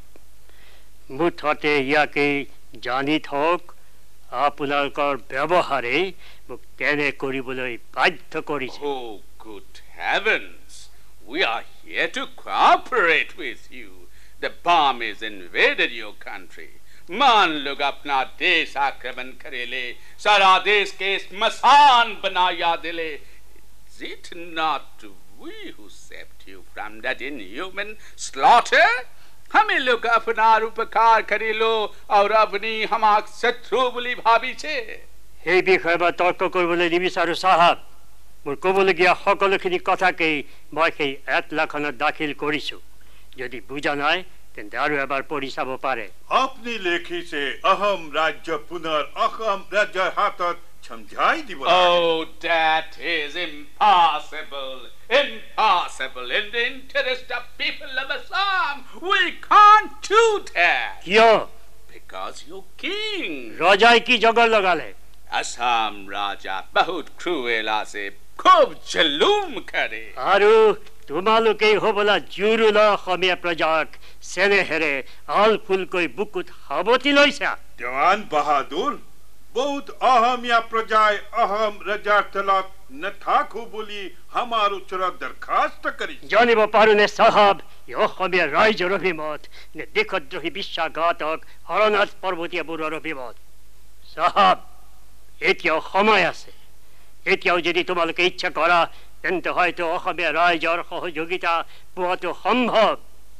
মুঠতে ইয়াকে জানি থওক আপোনালোকৰ ব্যৱহাৰে মোক তেনে কৰিবলৈ বাধ্য কৰিছে। Oh, good heavens! We are here to cooperate with you. The Burmese invaded your country. मान लोग अपना देश आक्रमण करेले, सारा देश के स्मशान बनाया दिले। Is it not we who saved you from that inhuman slaughter? हमें लोग अपना उपकार करेलो और अपनी हमाक शत्रु বুলি ভাবিছে। এই বিষয়ে মই তৰ্ক কৰিবলৈ নিবিচাৰোঁ সাহাব। মোৰ ক'বলগীয়া সকলোখিনি কথাকেই মই সেই এতলাখনত দাখিল কৰিছোঁ। যদি বুজা নাই তেন্তে আৰু এবাৰ পঢ়ি চাব পাৰে। আপনি লেখি से अहम राज्य पुनर अहम राज्य हाथत समझाई দিব। Oh, that is impossible. Impossible. In the interest of people of Assam, we can't do that. কিয়? Because your king. ৰজাই কি জগৰ লগালে? Assam Raja बहुत cruel আছে, খুব জুলুম কৰে। আৰু তোমালোকে হ'বলা জুৰুলা অসমীয়া প্ৰজাক চেনেহেৰে আল ফুলকৈ বুকুত সাৱটি লৈছা। जवान बहादुर बहुत अहम या प्रजाय अहम रजा तलत न थाकू बोली हमार उचरा दरखास्त करी। জানিব পাৰোনে সাহাব এই অসমীয়া ৰাইজৰ অভিমত নে দেশদ্ৰোহী বিশ্বাসঘাতক হৰনাথ পৰ্বতীয়া বৰুৱাৰ অভিমত? সাহাব এতিয়াও সময় আছে। এতিয়াও যদি তোমালোকে ইচ্ছা কৰা তেন্তে হয়তো অসমীয়া ৰাইজৰ সহযোগিতা পোৱাটো সম্ভৱ।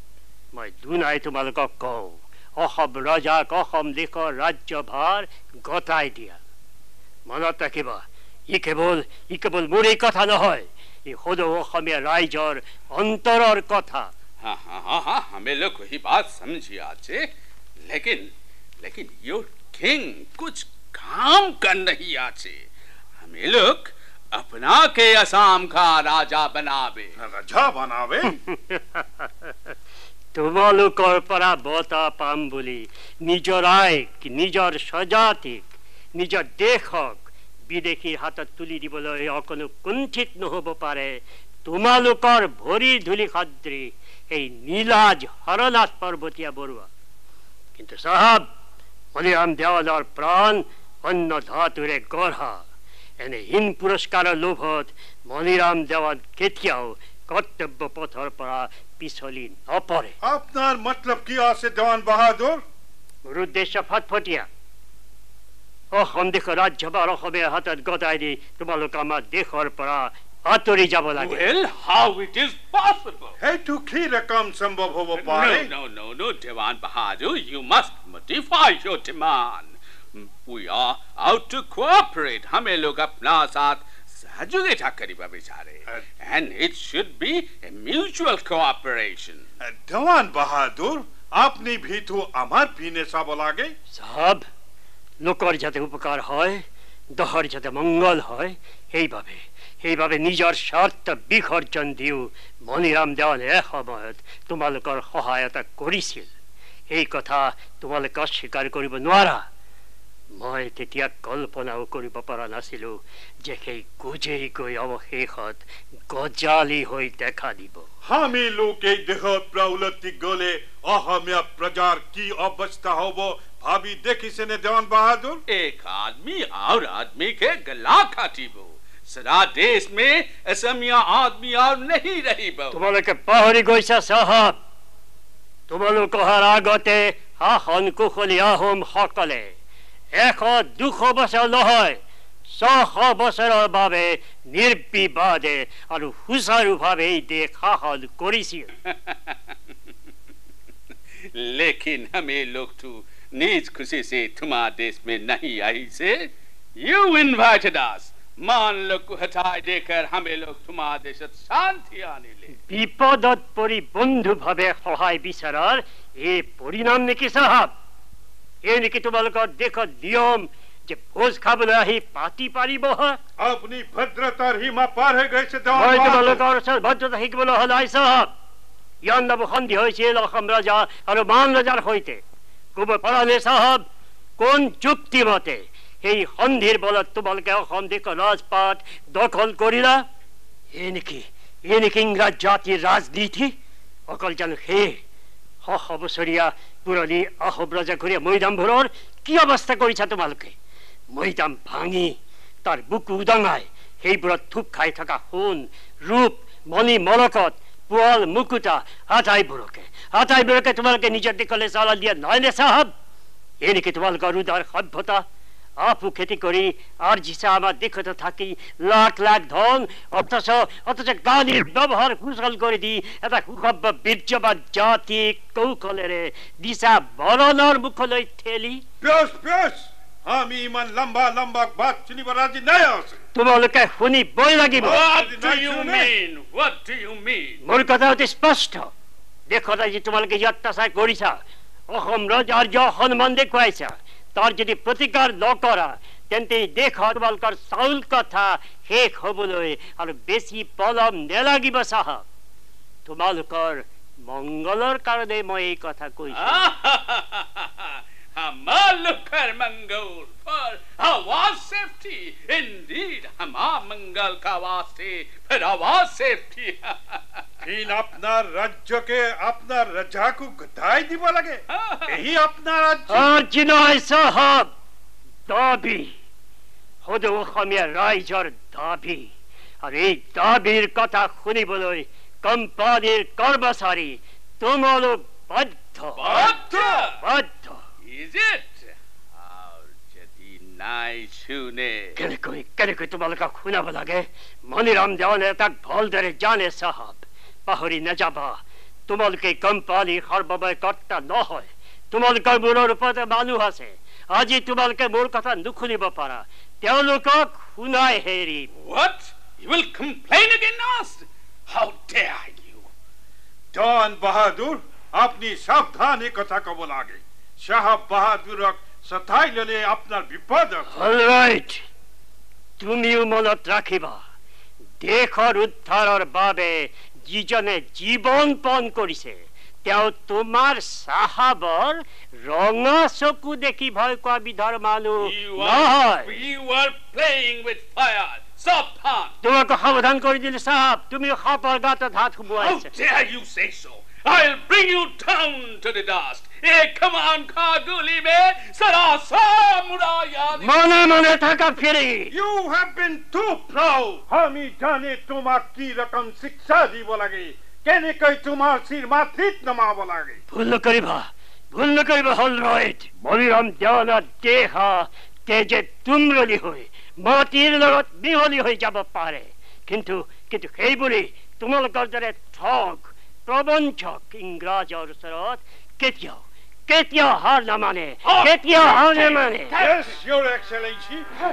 মই দুনাই তোমালোকক কওঁ অসম ৰজাক অসম দেশৰ ৰাজ্যভাৰ গতাই দিয়া। মনত ৰাখিবা ই কেৱল মোৰ এই কথা নহয়, ই সদৌ অসমীয়া ৰাইজৰ অন্তৰৰ কথা। हाँ हमें लोग वही बात समझी आचे, लेकिन योर किंग कुछ काम कर नहीं आचे। हमें लोग अपना के असम का राजा बनावे। তোমালোকৰ পৰা বঁটা পাম বুলি নিজৰ আইক নিজৰ স্বজাতিক নিজৰ দেশক বিদেশীৰ হাতত তুলি দিবলৈ অকণো কুণ্ঠিত নহ'ব পাৰে তোমালোকৰ ভৰিৰ ধূলি সদৃশ এই নীলাজ হৰনাথ পৰ্বতীয়া বৰুৱা। কিন্তু সাহাব মণিৰাম দেৱালৰ প্ৰাণ অন্য ধাতুৰে গঢ়া। এনে হীন পুৰস্কাৰৰ লোভত মণিৰাম দেৱাল কেতিয়াও কৰ্তব্য পথৰ পৰা পিছলি নপৰে। আপনার মতলব কি আছে দেওয়ান বাহাদুর? মোৰ উদ্দেশ্য ফটফটীয়া। অসম দেশৰ ৰাজ্যভাৰ অসমীয়াৰ হাতত গতাই দি তোমালোক আমাৰ দেশৰ পৰা আঁতৰি যাব লাগে। Well, how it is possible? এইটো কি ৰকম সম্ভৱ হ'ব পাৰে? No, Dewan Bahadur, you must modify your demand. We are out to cooperate. हमें लोग अपना साथ सहযোগিতা কৰিব বিচাৰে। And it should be a mutual cooperation. দেওয়ান বাহাদুর, আপনি ভিতু আমার পিনে চাব লাগে। সাহেব, লোকৰ যাতে উপকাৰ হয়, দহৰ যাতে মংগল হয়, সেইভাবে নিজৰ স্বাৰ্থ বিসৰ্জন দিও মণিৰাম দেৱানে এসময়ত তোমালোকৰ সহায়তা কৰিছিল। এই কথা তোমালোকে অস্বীকাৰ কৰিব নোৱাৰা। মই তেতিয়া কল্পনাও কৰিব পৰা নাছিলো যে সেই গুজেই গৈ অৱশেষত গজালি হৈ দেখা দিব। আমি লোক এই দেহত পৰা উলটি গলে অসমীয়া প্ৰজাৰ কি অৱস্থা হ'ব ভাবি দেখিছেনে দেওয়ান বাহাদুর? एक आदमी और आदमी के गला काटिब। सारा देश में असमिया आदमी और नहीं रही। তোমালোকে পাহৰি গৈছা সাহেব। তোমালোক অহাৰ আগতে শাসন কুশলী আহোম সকলে 100-200 বছৰ নহয় 600 বছৰৰ বাবে নিৰ্বিবাদে আৰু সুচাৰুভাৱে এই দেশ শাসন কৰিছিল। लेकिन हमें लोग तो निज खुशी से तुम्हारे देश में नहीं आई से। You invited us. मान लोग को हटाए देकर हमें लोग तुम्हारे देश शांति आने ले। বিপদত পৰি বন্ধুভাৱে সহায় বিচাৰাৰ এই পৰিণাম নেকি সাহেব? এই নেকি তোমালোকৰ দেশত নিয়ম যে ভোজ খাবলৈ আহি পাতি পাৰিব? আপনি ভদ্ৰতাৰ সীমা পাৰ হৈ গৈছে দেওয়ান মই বাহাদুর। তোমালোকৰ ওচৰত ভদ্ৰতা শিকিবলৈ হলাই সাহেব। ইয়াৰ নাম সন্ধি হৈছিল অসম ৰজা আৰু মান ৰজাৰ সৈতে। ক'ব পাৰানে সাহেব, কোন যুক্তি মতে সেই সন্ধিৰ বলত তোমালোকে অসম দেশৰ ৰাজপাট দখল কৰিলা? এই নেকি ইংৰাজ জাতিৰ ৰাজনীতি? অকল জানো সেই 100 বছৰীয়া পুৰণি আহোম ৰজাঘৰীয়া মৈদামবোৰৰ কি অৱস্থা কৰিছা তোমালোকে? মৈদাম ভাঙি তাৰ বুকু উদঙাই সেইবোৰত থুপ খাই থকা সোণ ৰূপ মণি মৰকত পোৱাল মুকুতা আটাইবোৰকে তোমালোকে নিজৰ দেশলৈ চালান দিয়া নহয়নে সাহেব? এই নেকি তোমালোকৰ উদাৰ সভ্যতা? আপু খেতি কৰি আৰ্জিছা আমাৰ দেশত থাকি লাখ লাখ ধন, অথচ গালিৰ ব্যৱহাৰ কুশল কৰি দি এটা সুসভ্য বীৰ্যবান জাতি কৌশলেৰে দিছা বৰণৰ মুখলৈ ঠেলি। আমি ইমান লম্বা বাট শুনিব ৰাজি নাই আছে। তোমালোকে শুনিবই লাগিব। What do you mean? মোৰ কথা অতি স্পষ্ট। দেশত আজি তোমালোকে যি অত্যাচাৰ কৰিছা, অসম ৰজাৰ যি সন্মান দেখুৱাইছা, তাৰ যদি প্ৰতিকাৰ নকৰা তেন্তে দেশত তোমালোকৰ চাউল কথা শেষ হ'বলৈ আৰু বেছি পলম নেলাগিব সাহেব। তোমালোকৰ মংগলৰ কাৰণে মই এই কথা কৈছো। हमार मंगल for our safety. Indeed, हमार मंगल का वास्ते फिर our safety. इन अपना राज्य के अपना रजा को गदाई দিব লাগে। यही अपना राज्य। আর জিনয় সাহেব, দাবি হদু অসমীয়া ৰাইজৰ দাবি। আর এই দাবিৰ কথা শুনিবলৈ কোম্পানীৰ কৰ্মচাৰী তোমালোক বাধ্য। Is it? और यदि নাই শুনে কেনেকৈ তোমালোকক শুনাব লাগে? মণিৰাম দেৱানে তাক ভালদৰে জানে সাহেব। পাহৰি নাযাবা, তোমালোকে কোম্পানীৰ সৰ্বময় কৰ্তা নহয়। তোমালোকৰ মূৰৰ ওপৰতে মানুহ আছে। আজি তোমালোকে মোৰ কথা নুশুনিব পাৰা, তেওঁলোকক শুনাই হেৰিম। What? You will complain against us? How dare you? দেওয়ান বাহাদুর, আপনি সাবধানে কথা কব লাগে। সাহেব বাহাদুরক সতাই ললে আপনার বিপদ আছে। অলৰাইট, তুমিও মনত ৰাখিবা, দেশৰ উদ্ধাৰৰ বাবে যিজনে জীৱন পণ কৰিছে তেওঁ তোমাৰ সাহাবৰ ৰঙা চকু দেখি ভয় কোৱা বিধৰ মানুহ নহয়। তোমাক সাৱধান কৰি দিলে সাহেব, তুমি সাপৰ গাঁতত হাত সোমোৱাইছা। I'll bring you down to the dust. Hey, come on, Kaguli me. Sarasa muraya. Mone thaka phiri. You have been too proud. Hami jane tomar ki rakam shiksha dibo lage. Kene kai tomar sir mathit namabo lage. Bhul kariba Holroyd. Moniram Dewana deha teje tumroli hoy. Matir lagot biholi hoy jabo pare. Kintu hei buri tumal gardare thog. প্রবঞ্চক ইংরাজ অরসরত কেতিয়া হার না মানে Yes, your excellency.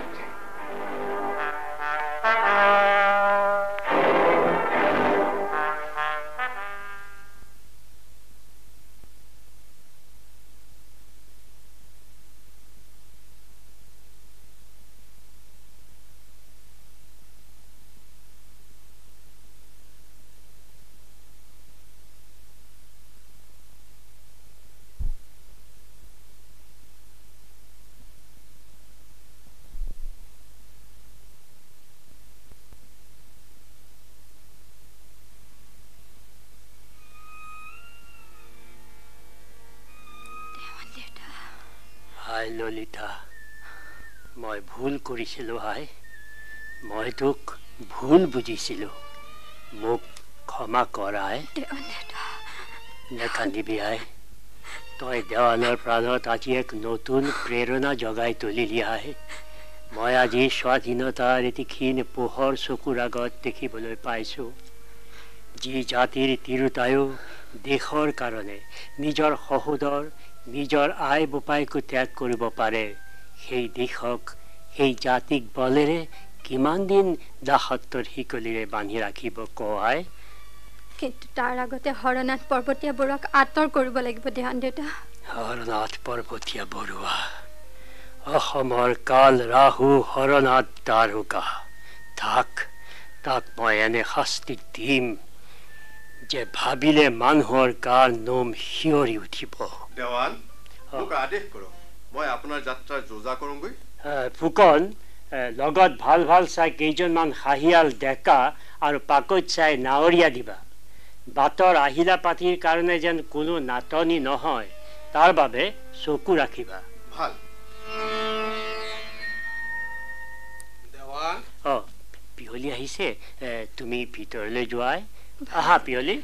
হাই ললিতা, মই ভুল কৰিছিলোঁ হাই। মই তোক ভুল বুজিছিলোঁ। মোক ক্ষমা কৰাই। নেকান্দিবি আই। তই দেৱানৰ প্ৰাণত আজি এক নতুন প্ৰেৰণা জগাই তুলিলি আই। মই আজি স্বাধীনতাৰ এটি ক্ষীণ পোহৰ চকুৰ আগত দেখিবলৈ পাইছোঁ। যি জাতিৰ তিৰোতায়ো দেশৰ কাৰণে নিজৰ সহোদৰ নিজৰ আই বোপাইকো ত্যাগ কৰিব পাৰে, সেই দেশক সেই জাতিক বলেৰে কিমান দিন দাসত্বৰ শিকলিৰে বান্ধি ৰাখিব কয়। কিন্তু তাৰ আগতে হৰনাথ পৰ্বতীয়া বৰুৱাক আঁতৰ কৰিব লাগিব দেৱান দেউতা। হৰনাথ পৰ্বতীয়া বৰুৱা অসমৰ কাল ৰাহু হৰনাথ দাৰোগা। তাক মই এনে শাস্তি দিম যে ভাবিলে মানুহৰ গাৰ নোম শিয়ৰি উঠিব। দেৱান, মোক আদেশ কৰক, মই আপোনাৰ যাত্ৰাৰ যোজা কৰোঁগৈ। ফুকন, লগত ভাল চাই কেইজনমান হাঁহিয়াল ডেকা আৰু পাকৈত চাই নাৱৰীয়া দিবা। বাটৰ আহিলা পাতিৰ কাৰণে যেন কোনো নাটনি নহয়, তাৰ বাবে চকু ৰাখিবা। ভাল। পিয়লি আহিছে, তুমি ভিতৰলৈ যোৱাই। আহা পিয়লি।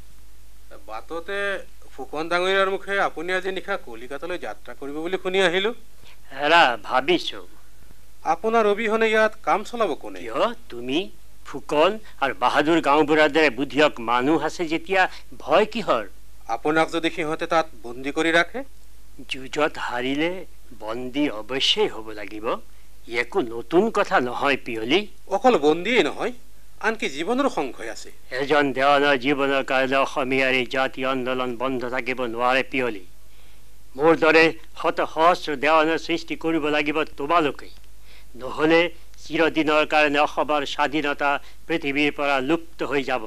বাটতে ফুকন ডাঙৰীয়াৰ মুখে আপুনি আজি নিশা কলিকাতালৈ যাত্ৰা কৰিব বুলি শুনি আহিলো। হেৰা, ভাবিছো আপোনাৰ অবিহনে ইয়াত কাম চলাব কোনে? কিয় তুমি ফুকন আৰু বাহাদুৰ গাঁওবুঢ়াৰ দৰে বুদ্ধিয়ক মানুহ আছে যেতিয়া ভয় কিহৰ? আপোনাক যদি সিহঁতে তাত বন্দী কৰি ৰাখে? যুঁজত হাৰিলে বন্দী অৱশ্যেই হ'ব লাগিব। একো নতুন কথা নহয় পিয়লি। অকল বন্দীয়ে নহয়, আনকি জীৱনৰো সংশয় আছে। এজন দেৱানৰ জীৱনৰ কাৰণে অসমীয়াৰ এই জাতীয় আন্দোলন বন্ধ থাকিব নোৱাৰে পিয়লি। মোৰ দৰে শত সহস্ৰ দেৱানৰ সৃষ্টি কৰিব লাগিব তোমালোকে, নহ'লে চিৰদিনৰ কাৰণে অসমৰ স্বাধীনতা পৃথিৱীৰ পৰা লুপ্ত হৈ যাব।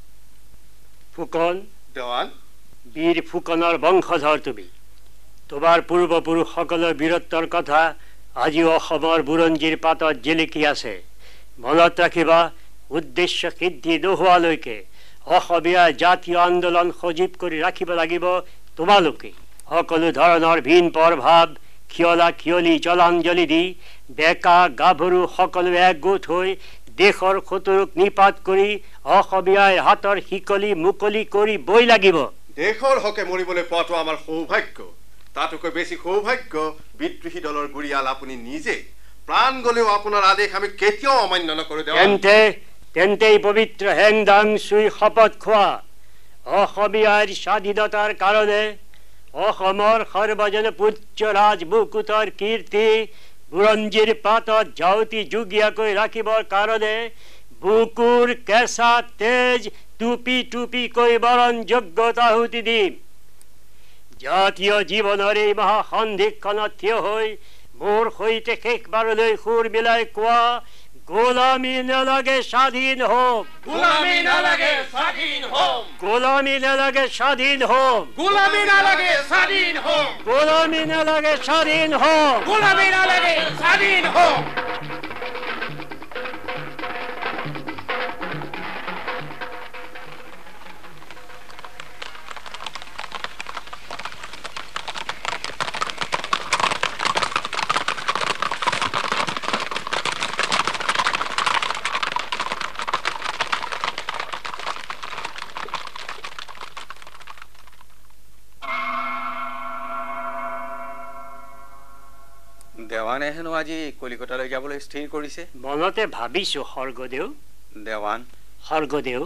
ফুকন, দেৱান, বীৰ ফুকনৰ বংশধৰ তুমি। তোমাৰ পূৰ্বপুৰুষসকলৰ বীৰত্বৰ কথা আজিও অসমৰ বুৰঞ্জীৰ পাতত জিলিকি আছে। মনত ৰাখিবা, উদ্দেশ্য সিদ্ধি নোহোৱালৈকে অসমীয়া জাতীয় আন্দোলন সজীৱ কৰি ৰাখিব লাগিব তোমালোকে। সকলো ধৰণৰ ভিন প্ৰভাৱ খিয়লা খিয়লি জলাঞ্জলি দি ডেকা গাভৰু সকলো একগোট হৈ দেশৰ শত্ৰুক নিপাত কৰি অসমীয়াৰ হাতৰ শিকলি মুকলি কৰিবই লাগিব। দেশৰ হকে মৰিবলৈ পোৱাটো আমাৰ সৌভাগ্য। তাতোকৈ বেছি সৌভাগ্য বিদ্ৰোহী দলৰ গুৰিয়াল আপুনি নিজে। প্ৰাণ গলেও আপোনাৰ আদেশ আমি কেতিয়াও অমান্য নকৰো। তেন্তে পবিত্ৰ হেংদাং চুই শপত খোৱা, অসমীয়াৰ স্বাধীনতাৰ কাৰণে অসমৰ সৰ্বজন পূজ্য ৰাজবুকুতৰ কীৰ্তি বুৰঞ্জীৰ পাতত ঝাউতি যুগীয়াকৈ ৰাখিবৰ কাৰণে বুকুৰ কেঁচা তেজ টুপি টুপিকৈ বৰণ যোগ্যতা আহুতি দিম। জাতীয় জীৱনৰ এই মহাসন্ধিক্ষণত থিয় হৈ মোৰ সৈতে শেষবাৰলৈ সুৰ মিলাই কোৱা, গোলামী নালাগে স্বাধীন হোম, গোলামী নালাগে স্বাধীন হোম, গোলামী নালাগে স্বাধীন হোম, গোলামী নালাগে স্বাধীন হোম, গোলামী নালাগে স্বাধীন হোম, গোলামী নালাগে স্বাধীন হোম। দেৱানে হেনো আজি কলিকতালৈ যাবলৈ স্থিৰ কৰিছে। মনতে ভাবিছো স্বৰ্গদেউ। দেৱান স্বৰ্গদেউ,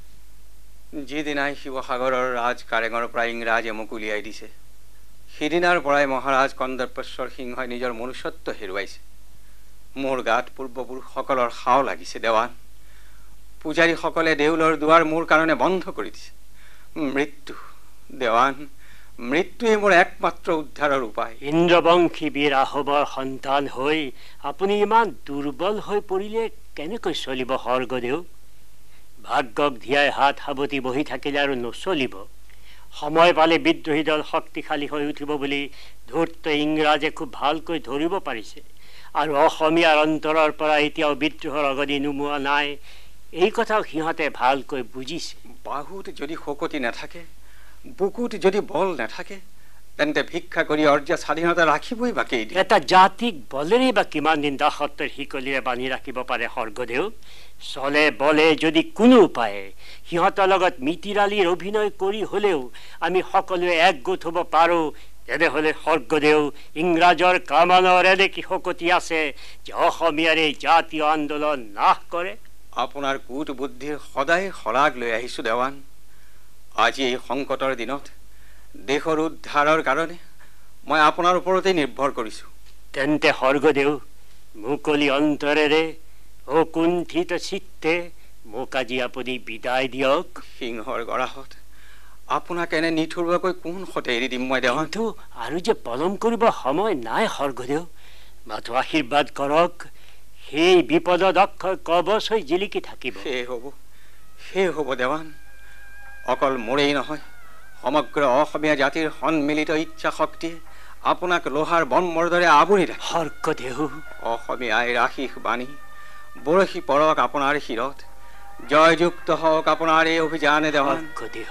যিদিনাই শিৱসাগৰৰ ৰাজ কাৰেঙৰ পৰা ইংৰাজে মোক উলিয়াই দিছে, সিদিনাৰ পৰাই মহাৰাজ কন্দৰ্পেশ্বৰ সিংহই নিজৰ মনুষ্যত্ব হেৰুৱাইছে। মোৰ গাত পূৰ্বপুৰুষসকলৰ হাও লাগিছে। দেৱান, পূজাৰীসকলে দেউলৰ দুৱাৰ মোৰ কাৰণে বন্ধ কৰি দিছে। মৃত্যু, দেৱান, মৃত্যুৱে মোৰ একমাত্ৰ উদ্ধাৰৰ উপায়। ইন্দ্ৰবংশী বীৰ আহোমৰ সন্তান হৈ আপুনি ইমান দুৰ্বল হৈ পৰিলে কেনেকৈ চলিব স্বৰ্গদেউ? ভাগ্যক ধিয়াই হাত সাৱটি বহি থাকিলে আৰু নচলিব। সময় পালে বিদ্ৰোহী দল শক্তিশালী হৈ উঠিব বুলি ধূৰ্ত ইংৰাজে খুব ভালকৈ ধৰিব পাৰিছে, আৰু অসমীয়াৰ অন্তৰৰ পৰা এতিয়াও বিদ্ৰোহৰ অগদি নুমোৱা নাই। এই কথাও সিহঁতে ভালকৈ বুজিছে। বাহুত যদি শকতি নাথাকে, বুকুত যদি বল নাথাকে, তেন্তে ভিক্ষা কৰি অৰ্জ স্বাধীনতা ৰাখিবই বাকী। এটা জাতিক বলেৰে বা কিমান দিন দাসত্বৰ শিকলিৰে বান্ধি ৰাখিব পাৰে স্বৰ্গদেউ? চলে বলে যদি কোনো উপায়ে সিহঁতৰ লগত মিতিৰালিৰ অভিনয় কৰি হ'লেও আমি সকলোৱে একগোট হ'ব পাৰোঁ, তেনেহ'লে স্বৰ্গদেউ, ইংৰাজৰ কামানৰ এনে কি শকতি আছে যে অসমীয়াৰ এই জাতীয় আন্দোলন নাশ কৰে? আপোনাৰ কূট বুদ্ধিৰ সদায় শলাগ লৈ আহিছোঁ দেৱান। আজি এই সংকটৰ দিনত দেশৰ উদ্ধাৰৰ কাৰণে মই আপোনাৰ ওপৰতেই নিৰ্ভৰ কৰিছোঁ। তেন্তে স্বৰ্গদেউ, মুকলি অন্তৰেৰে অকুণ্ঠিত চিত্তে মোক আজি আপুনি বিদায় দিয়ক। সিংহৰ গৰাহত আপোনাক এনে নিঠুৰুৱাকৈ কোন সতে এৰি দিম মই দেৱান? আৰু যে পলম কৰিব সময় নাই স্বৰ্গদেউ, মাথো আশীৰ্বাদ কৰক। সেই বিপদত অক্ষয় কবচ হৈ জিলিকি থাকিব। সেই হ'ব দেৱান। অকল মোৰেই নহয়, সমগ্ৰ অসমীয়া জাতিৰ সন্মিলিত ইচ্ছা শক্তিয়ে আপোনাক লোহাৰ বমৰ দৰে আৱৰি ৰাখে। স্বৰ্গদেউ, অসমীয়াই আশীষ বাণী বৰশী পৰক আপোনাৰ শিৰত। জয়যুক্ত হওক আপোনাৰ এই অভিযানে দেৱান। স্বৰ্গদেউ,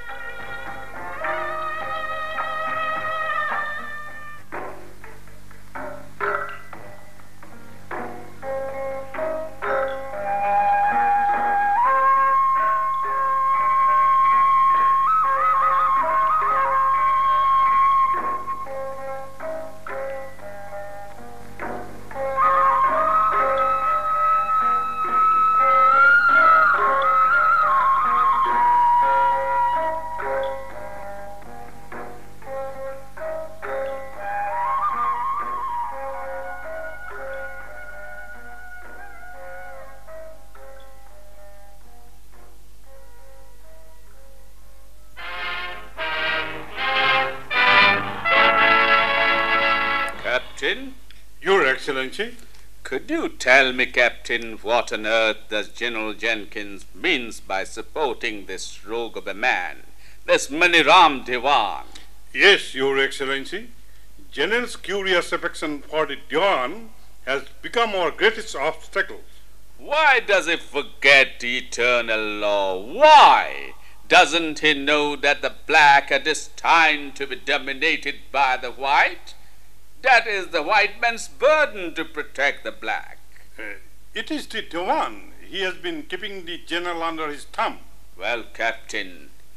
Your Excellency, could you tell me, Captain, what on earth does General Jenkins means by supporting this rogue of a man, this Maniram Dewan? Yes, Your Excellency. General's curious affection for the Dewan has become our greatest obstacle. Why does he forget the eternal law? Why doesn't he know that the black are destined to be dominated by the white? That is the white man's burden to protect the black. It is the Dewan. He has been keeping the general under his thumb. Well, Captain,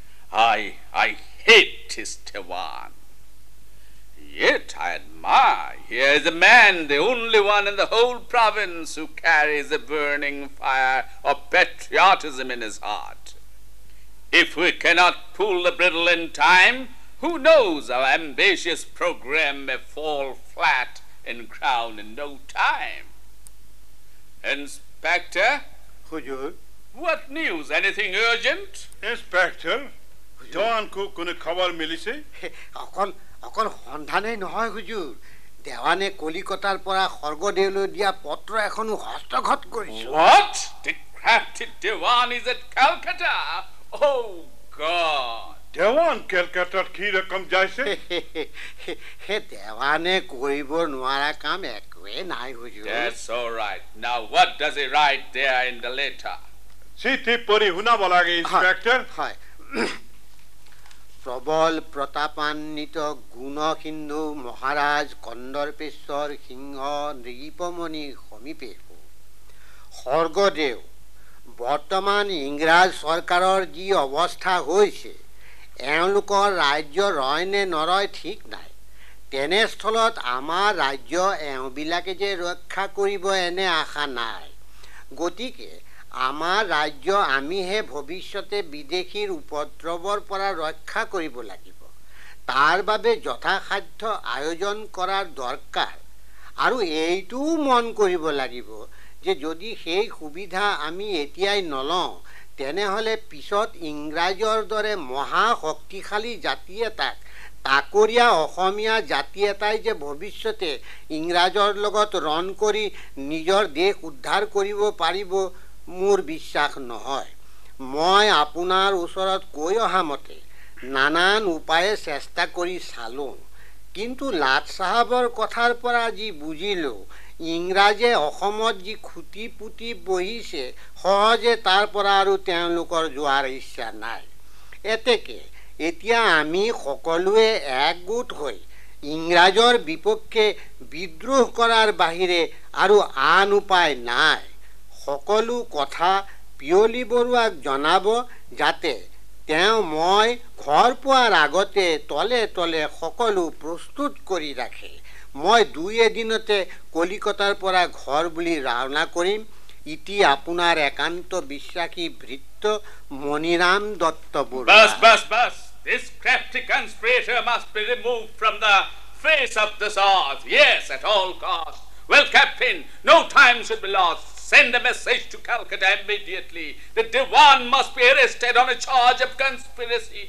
I hate his Dewan. Yet I admire. Here is a man, the only one in the whole province who carries a burning fire of patriotism in his heart. If we cannot pull the bridle in time, who knows, our ambitious program may fall flat in crown in no time. Inspector? Hujur? What news? Anything urgent? Inspector, Dewan ko kone khabar milise? অকল সন্ধানেই নহয় হুজুৰ, দেৱানে কলিকতাৰ পৰা স্বৰ্গদেউলৈ দিয়া পত্ৰ এখনো হস্তগত কৰিছে। What? The crafty Dewan is at Calcutta? Oh God! Dewan Calcutta ki rakam jaise? হে দেৱানে কৰিব নোৱাৰা কাম একোৱে নাই হুজুৰ। That's all right. Now what does he write there in the letter? Siti pori huna balage, Inspector. হয়। প্ৰবল প্ৰতাপান্বিত গুণসিন্ধু মহাৰাজ কন্দৰ্পেশ্বৰ সিংহ নৃপমণি সমীপে স্বৰ্গদেউ, বৰ্তমান ইংৰাজ চৰকাৰৰ যি অৱস্থা হৈছে, এওঁলোকৰ ৰাজ্য ৰয় নে নৰয় ঠিক নাই। তেনেস্থলত আমাৰ ৰাজ্য এওঁবিলাকে যে ৰক্ষা কৰিব এনে আশা নাই। গতিকে আমাৰ ৰাজ্য আমিহে ভৱিষ্যতে বিদেশীৰ উপদ্ৰৱৰ পৰা ৰক্ষা কৰিব লাগিব। তাৰ বাবে যথাসাধ্য আয়োজন কৰাৰ দৰকাৰ। আৰু এইটোও মন কৰিব লাগিব যে যদি সেই সুবিধা আমি এতিয়াই নলওঁ তেনেহ'লে পিছত ইংৰাজৰ দৰে মহা শক্তিশালী জাতি এটাক তাকৰীয়া অসমীয়া জাতি এটাই যে ভৱিষ্যতে ইংৰাজৰ লগত ৰণ কৰি নিজৰ দেশ উদ্ধাৰ কৰিব পাৰিব মোৰ বিশ্বাস নহয়। মই আপোনাৰ ওচৰত কৈ অহা মতে নানান উপায়ে চেষ্টা কৰি চালোঁ, কিন্তু লাট চাহাবৰ কথাৰ পৰা যি বুজিলোঁ ইংৰাজে অসমত যি খুটি পুতি বহিছে সহজে তাৰ পৰা আৰু তেওঁলোকৰ যোৱাৰ ইচ্ছা নাই। এতেকে এতিয়া আমি সকলোৱে একগোট হৈ ইংৰাজৰ বিপক্ষে বিদ্ৰোহ কৰাৰ বাহিৰে আৰু আন উপায় নাই। সকলো কথা পিয়লি বৰুৱাক জনাব যাতে তেওঁ মই ঘৰ পোৱাৰ আগতে তলে তলে সকলো প্ৰস্তুত কৰি ৰাখে। মই 2 এদিনতে কলিকতাৰ পৰা ঘৰ বুলি ৰাওনা কৰিম। ইতি আপোনাৰ একান্ত বিশ্বাসী ভৃত্য Maniram Dutta Barua. Bas. This crafty conspirator must be removed from the face of this earth. Yes, at all costs. Well, Captain, no time should be lost. Send a message to Calcutta immediately. The Dewan must be arrested on a charge of conspiracy.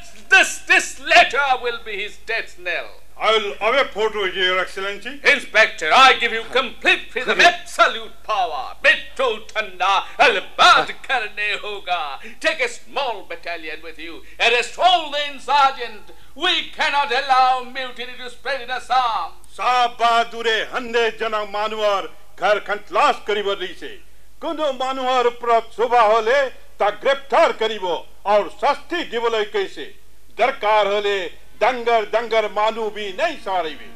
This letter will be his death knell. I'll away photo, Your Excellency. Inspector, I give you complete freedom, absolute power. Bittu Thanda, Albad Karne Hoga. Take a small battalion with you. Arrest all the insurgent. We cannot allow mutiny to spread in Assam. Sabadure Hande Jana Manuar, Ghar Khantlas Karibo Rise. Kuno Manuar Prat Subha Hole, Ta Greptar Karibo, or Sasti Divolai Kaise. Darkar Hole. दंगर मानू भी नहीं सारी भी।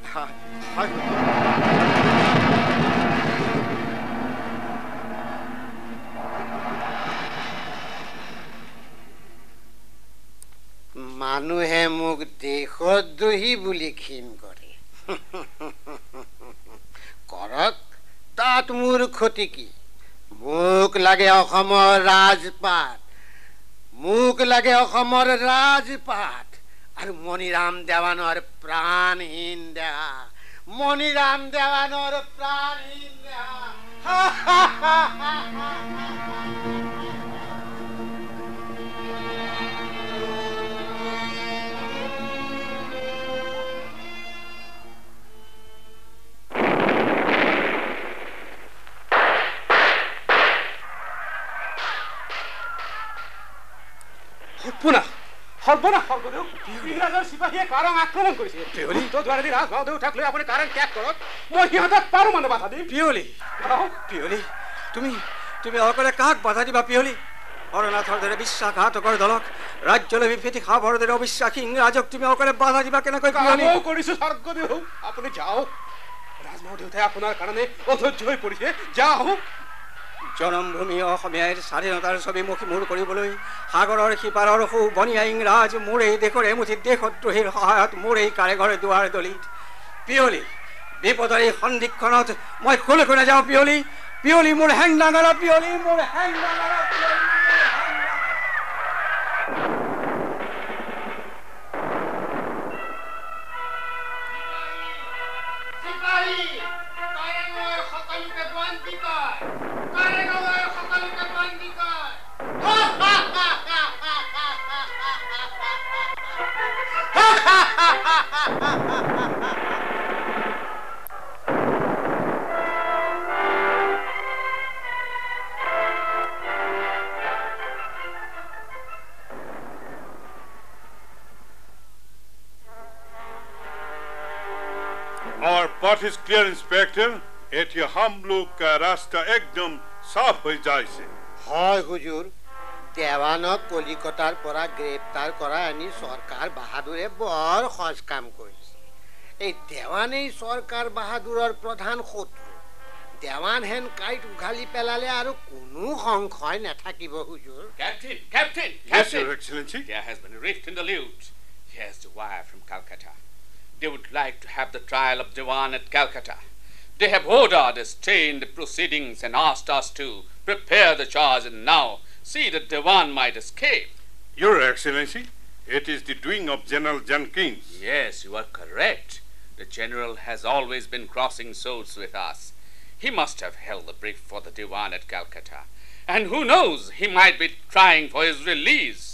মানুহে মোক দেশদ্ৰোহী বুলি ঘিণ কৰে। কৰক, তাত মোৰ ক্ষতি কি? মোক লাগে অসমৰ ৰাজপাট, মোক লাগে অসমৰ ৰাজপাট। আৰু মণিৰাম দেৱানৰ প্ৰাণহীন দেহা, মণিৰাম দেৱানৰ প্ৰাণহীন দেহা। ইংৰাজৰ চিপাহীয়ে কাৰং আক্ৰমণ কৰিছে। দুৱাৰেদি ৰাজভাওদেউ উঠাক লৈ আপুনি কাৰং ত্যাগ কৰক, মই সিহঁতক পাৰো মানে বাধা দিম। পিয়লি, তুমি অকলে কাক বাধা দিবা পিয়লি? হৰনাথৰ দৰে বিশ্বাসঘাতকৰ দলক, ৰাজ্যলৈ বিভেতি খাবৰ দৰে অবিশ্বাসী ইংৰাজক তুমি অকলে বাধা দিবা কেনেকৈ? কৰিছো স্বৰ্গদেউ, আপুনি যাওক। ৰাজভাওদেউতাই আপোনাৰ কাৰণে অধৈৰ্য হৈ পৰিছে, যাওক। জনমভূমি অসমীয়াৰ স্বাধীনতাৰ ছবি মুখীমূৰ কৰিবলৈ সাগৰৰ সিপাৰৰ সু বনিয়া ইংৰাজ মোৰ এই দেশৰ এমুঠি দেশদ্ৰোহীৰ সহায়ত মোৰ এই কাৰেঘৰে দুৱাৰ দলিত। পিয়লি, বিপদৰ এই সন্ধিক্ষণত মই কোনে কোনে যাওঁ পিয়লি? পিয়লি মোৰ হেং ডাঙৰা, পিয়লি মোৰ হেং ডাঙৰা, Our path is clear, Inspector. एठिया हम लोग का रास्ता एकदम साफ हो जाए से। হয় হুজুর, দেৱানক কলিকতাৰ পৰা গ্ৰেপ্তাৰ কৰা আনি চৰকাৰ বাহাদুৰে বৰ সজ কাম কৰিছে। এই দেৱানেই চৰকাৰ বাহাদুৰৰ প্ৰধান শত্ৰু। দেৱান হেন কাইট উঘালি পেলালে আৰু কোনো সংশয় নাথাকিব হুজুৰ। Captain! Yes, Your Excellency. There has been a rift in the lute. Here's the wire from Calcutta. they would like to have the trial of Dewan at Calcutta. They have ordered a stay in the proceedings and asked us to prepare the charge and now see that Dewan might escape. Your Excellency, it is the doing of General Jenkins. Yes, you are correct. The General has always been crossing swords with us. He must have held the brief for the Dewan at Calcutta. And who knows, he might be trying for his release.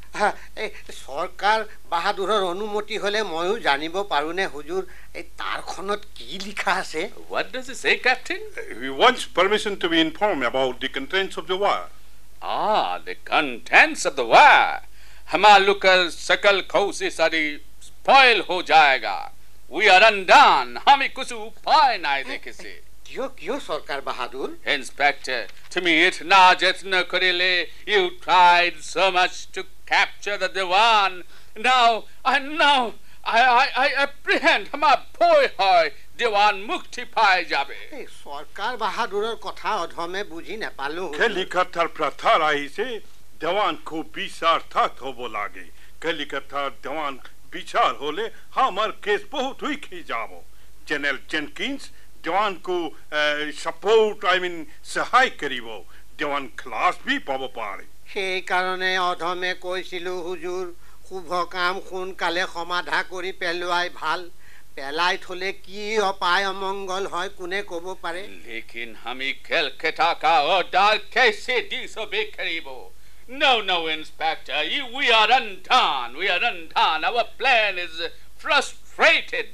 সরকার বাহাদুৰৰ অনুমতি হলে ময়ো জানিব পাৰোনে হুজুৰ এই তাৰখনত কি লিখা আছে? What does it say, Captain? He wants permission to be informed about the contents of the wire. Ah, the contents of the wire. हमारा सकल खौसे सारी spoil हो जाएगा. We are undone. हमें कुछ उपाय नहीं देखे से. क्यों सरकार बहादुर? Inspector, to me इतना जत्न करेले. You tried so much to capture the Dewan. Now I apprehend हमारा भय है Dewan मुक्ति पाए जाबे. सरकार बहादुरर कथा अधमे बुझी न पालो. कलिकतार प्रथा रही से Dewan को विचार था थोबो लागे. कलिकतार Dewan विचार होले हमार केस बहुत हुई खी जाबो. जनरल जेनकिंस Dewan को सपोर्ट सहाय करिबो. Dewan क्लास भी पाबो पारे. সেই কাৰণে অধমে কৈছিলো হুজুৰ শুভ কাম সোনকালে সমাধা কৰি পেলোৱাই ভাল. পেলাই থলে কি অপায় অমঙ্গল হয় কোনে ক'ব পাৰে? लेकिन हमी कलकत्ता का ऑर्डर कैसे डिसोबे करिबो? No, Inspector, we are undone. Our plan is frustrated.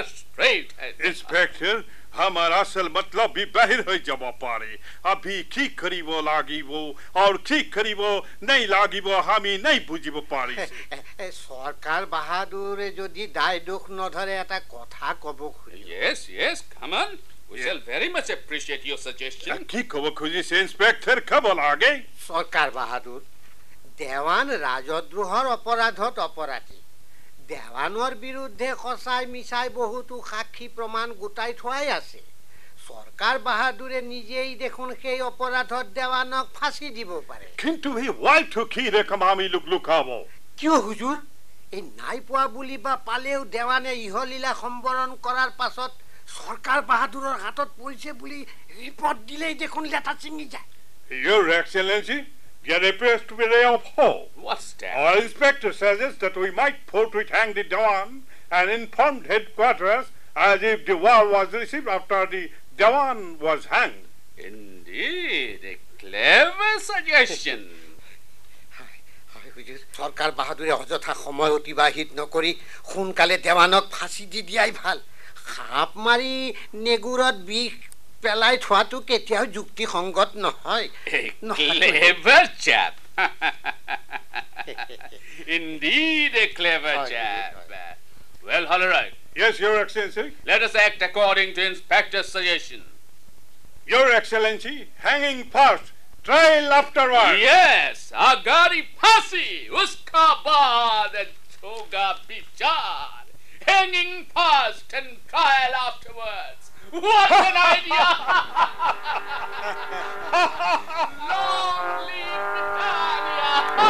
Inspector, हमारा असल मतलब भी बाहर हो जावा पारे. अभी की करीबो लागी वो और की करीबो नहीं लागी वो हमी नहीं बुझिबो पारी. सरकार बहादुरे जदि दाय दुख न धरे एटा कथा कबो खुजी. Yes, come on. We shall very much appreciate your suggestion. की कबो खुजी से इंस्पेक्टर कब लागे? सरकार बहादुर देवान राजद्रोहर अपराधत अपराधी. দেৱানৰ বিৰুদ্ধে খসাই মিছাই বহুতো সাক্ষী প্ৰমাণ গোটাই থোৱাই আছে. সরকার বাহাদুরে নিজেই দেখুন সেই অপরাধত দেওয়ানক ফাঁসি দিব পারে। কিন্তু এই ওয়াইটো কি রকম আমি লুকাবো? কিয় হুজুর? এই নাই পোৱা বুলি বা পালেও দেৱানে ইহলীলা সম্বৰণ কৰাৰ পাছত সরকার বাহাদুৰৰ হাতত পৰিছে বুলি ৰিপৰ্ট দিলেই দেখোন লেটা চিঙি যায়। Your Excellency, there appears to be a ray of hope. What's that? Our inspector suggests that we might forthwith hang the Dewan and inform headquarters as if the war was received after the Dewan was hanged. Indeed, a clever suggestion. সরকার বাহাদুরে অযথা সময় অতিবাহিত নকৰি সোনকালে দেৱানক ফাঁসি দি দিয়াই ভাল। সাপ মাৰি নেগুৰত বিষ পেলাই থোৱাটো কেতিয়াও যুক্তিসংগত নহয়। Clever chap. Indeed, a clever chap. Well, all right. Yes, Your Excellency. Let us act according to Inspector's suggestion. Your Excellency, hanging first, trial afterwards. Yes, agari phasi, uska baad hoga bichar. Hanging first and trial afterwards. What an idea! Long live Britannia!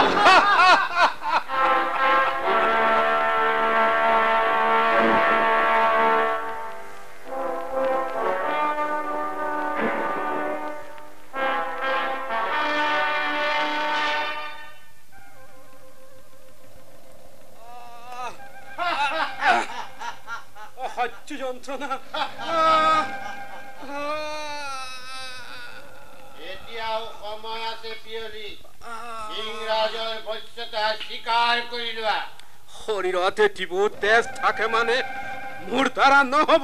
যন্ত্রণা এতিয়াও সময় আছে পিয়লি ইংৰাজৰ বশ্যতা স্বীকাৰ কৰি লোৱা শৰীৰতে টিবু তেজ থাকে মানে মোৰ দ্বাৰা নহব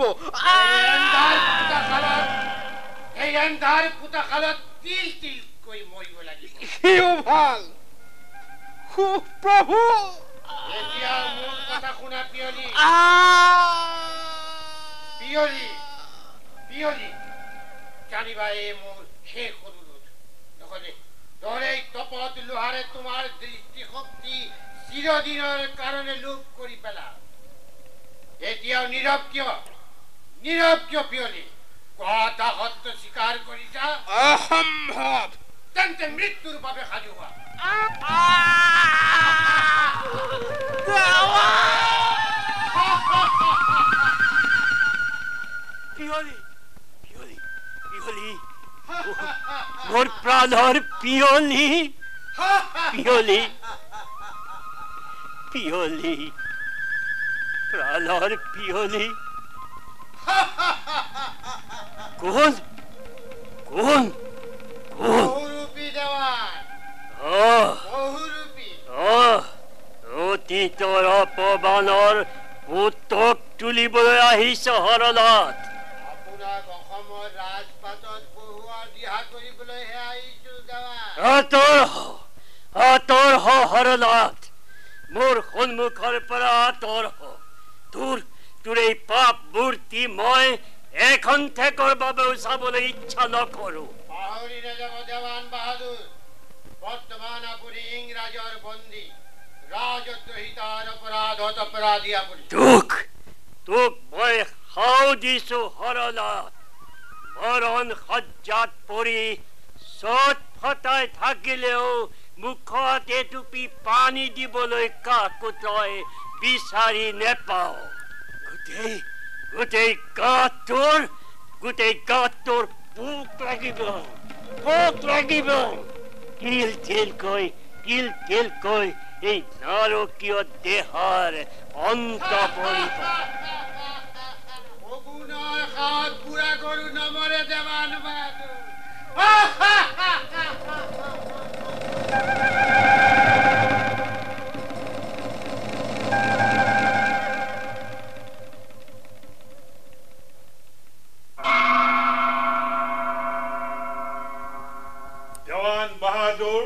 এই আন্ধাৰ পুতাখালত তিল তিল কৈ মৰিব লাগিব কিয় ভাল প্ৰভু এতিয়া মোৰ কথা শুনা পিয়লি পিয়লি জানিবা এই মোৰ শেষ অনুৰোধ নহলে দৰে তপত লোহাৰে তোমাৰ দৃষ্টিশক্তি চিৰদিনৰ কাৰণে লোপ কৰি পেলা এতিয়াও নীৰৱ কিয় পিয়লি কথা সত্য স্বীকাৰ কৰিছা অসম্ভৱ তেন্তে মৃত্যুৰ বাবে সাজু হোৱা মোর প্রাণর পিয়লি পিয়লি পিয়লি প্রাণর পিয়লি কোন কোন কোন বহুরূপী দেওয়ান বহুরূপী অতীতৰ অপমানৰ পুতক তুলিবলৈ আহিছ হৰনাথ আপোনাক অসমৰ ৰাজপাটত বহুৱাৰ দিহা কৰিবলৈহে আহিছো দেৱান আঁতৰ হ হৰনাথ মোৰ সন্মুখৰ পৰা আঁতৰ হ তোৰ এই পাপ মূৰ্তি মই এখন ঠেকৰ বাবেও চাবলৈ ইচ্ছা নকৰো পাহৰি নাযাব দেৱান বাহাদুৰ বৰ্তমান আপুনি ইংৰাজৰ বন্দী ৰাজদ্ৰোহিতাৰ অপৰাধত অপৰাধী আপুনি তোক মই সাও দিছো হৰনাথ মৰণ সজ্জাত পৰি চট ফটাই থাকিলেও মুখত এটুপি পানী দিবলৈ কাকো তই বিচাৰি নেপাও গোটেই গাটোৰ পোক লাগিব তিল তিলকৈ এই নাৰকীয় দেহৰ অন্ত পৰিব অগুণৰ হাত পুৰা গৰু নমৰে দেৱান বাহাদুৰ দেৱান বাহাদুৰ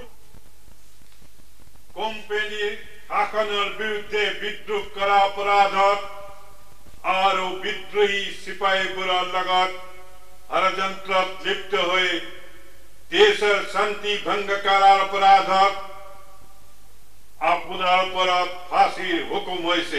কোম্পানীৰ শাসনৰ বিৰুদ্ধে বিদ্ৰোহ কৰা অপৰাধত আৰু বিদ্ৰোহী চিপাহীবোৰৰ লগত ষড়যন্ত্ৰত লিপ্ত হৈ দেশৰ শান্তি ভংগ কৰাৰ অপৰাধত আপোনাৰ ওপৰত ফাঁচীৰ হুকুম হৈছে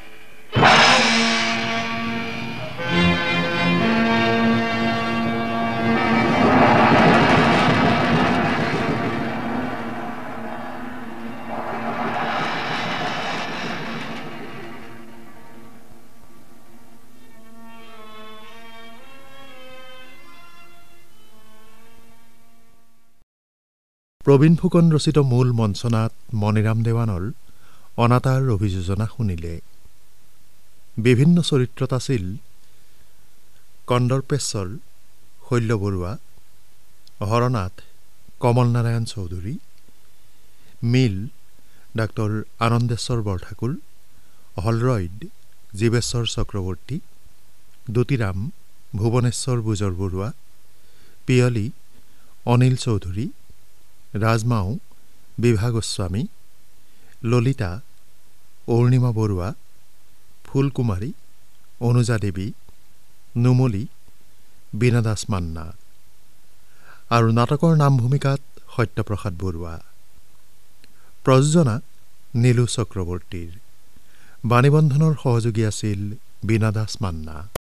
প্ৰবীণ ফুকন ৰচিত মূল মঞ্চনাট মণিৰাম দেৱানৰ অনাতাঁৰ অভিযোজনা শুনিলে বিভিন্ন চৰিত্ৰত আছিল কন্দৰ্পেশ্বৰ শৈল্য বৰুৱা হৰনাথ কমল নাৰায়ণ চৌধুৰী মিল ডাক্তৰ আনন্দেশ্বৰ বৰঠাকুৰ হলৰইড জীৱেশ্বৰ চক্ৰৱৰ্তী দুতিৰাম ভুৱনেশ্বৰ বুজৰ বৰুৱা পিয়লি অনিল চৌধুৰী ৰাজমাও বিভা গোস্বামী ললিতা অৰুণিমা বৰুৱা ফুলকুমাৰী অনুজা দেৱী নুমলী বীণা দাস মান্না আৰু নাটকৰ নাম ভূমিকাত সত্যপ্ৰসাদ বৰুৱা প্ৰযোজনা নীলু চক্ৰৱৰ্তীৰ বাণীবন্ধনৰ সহযোগী আছিল বীণা দাস মান্না।